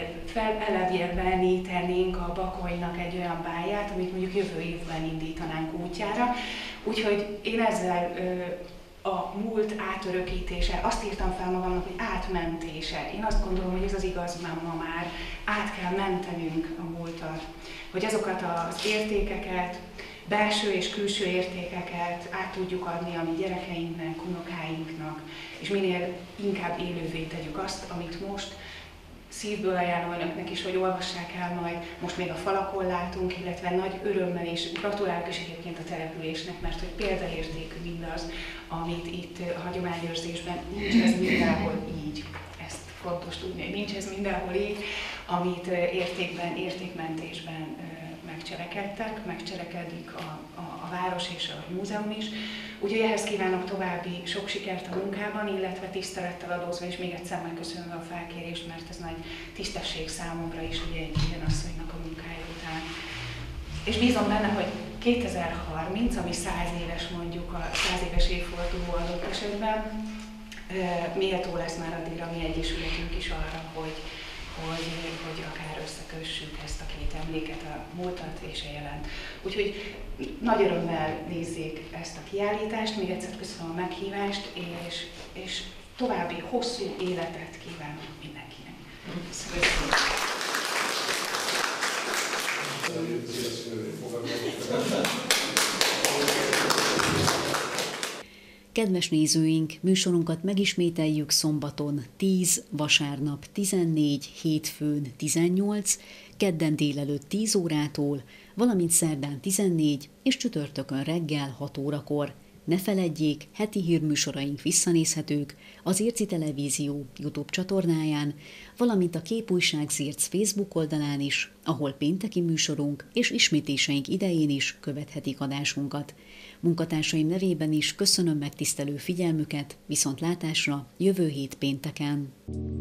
felelevérvenítenénk a Bakonynak egy olyan bálját, amit mondjuk jövő évben indítanánk útjára. Úgyhogy én ezzel ö, a múlt átörökítése, azt írtam fel magamnak, hogy átmentése. Én azt gondolom, hogy ez az igaz ma már, át kell mentenünk a múltat. Hogy azokat az értékeket, belső és külső értékeket át tudjuk adni a mi gyerekeinknek, unokáinknak, és minél inkább élővé tegyük azt, amit most szívből ajánlom önöknek is, hogy olvassák el majd, most még a falakon látunk, illetve nagy örömmel és gratulálok is egyébként a településnek, mert hogy példaértékű mindaz, amit itt a hagyományőrzésben nincs ez mindenhol így. Ezt fontos tudni, hogy nincs ez mindenhol így, amit értékben, értékmentésben megcselekedtek, megcselekedik a, a, a város és a múzeum is. Úgyhogy ehhez kívánok további sok sikert a munkában, illetve tisztelettel adózva, és még egyszer megköszönöm a felkérést, mert ez nagy tisztesség számomra is, ugye egy ilyen asszonynak a munkája után. És bízom benne, hogy kétezer-harminc, ami száz éves mondjuk, a száz éves évforduló adott esetben, méltó lesz már addigra a mi egyesületünk is arra, hogy Hogy, hogy akár összekössük ezt a két emléket, a múltat és a jelent. Úgyhogy nagy örömmel nézzék ezt a kiállítást, még egyszer köszönöm a meghívást, és, és további hosszú életet kívánok mindenkinek. Köszönöm. Kedves nézőink, műsorunkat megismételjük szombaton tíz, vasárnap tizennégy, hétfőn tizennyolc, kedden délelőtt tíz órától, valamint szerdán tizennégy és csütörtökön reggel hat órakor. Ne feledjék, heti hírműsoraink visszanézhetők az Zirci Televízió YouTube csatornáján, valamint a Képújság Zirc Facebook oldalán is, ahol pénteki műsorunk és ismétéseink idején is követhetik adásunkat. Munkatársaim nevében is köszönöm megtisztelő figyelmüket, viszontlátásra jövő hét pénteken.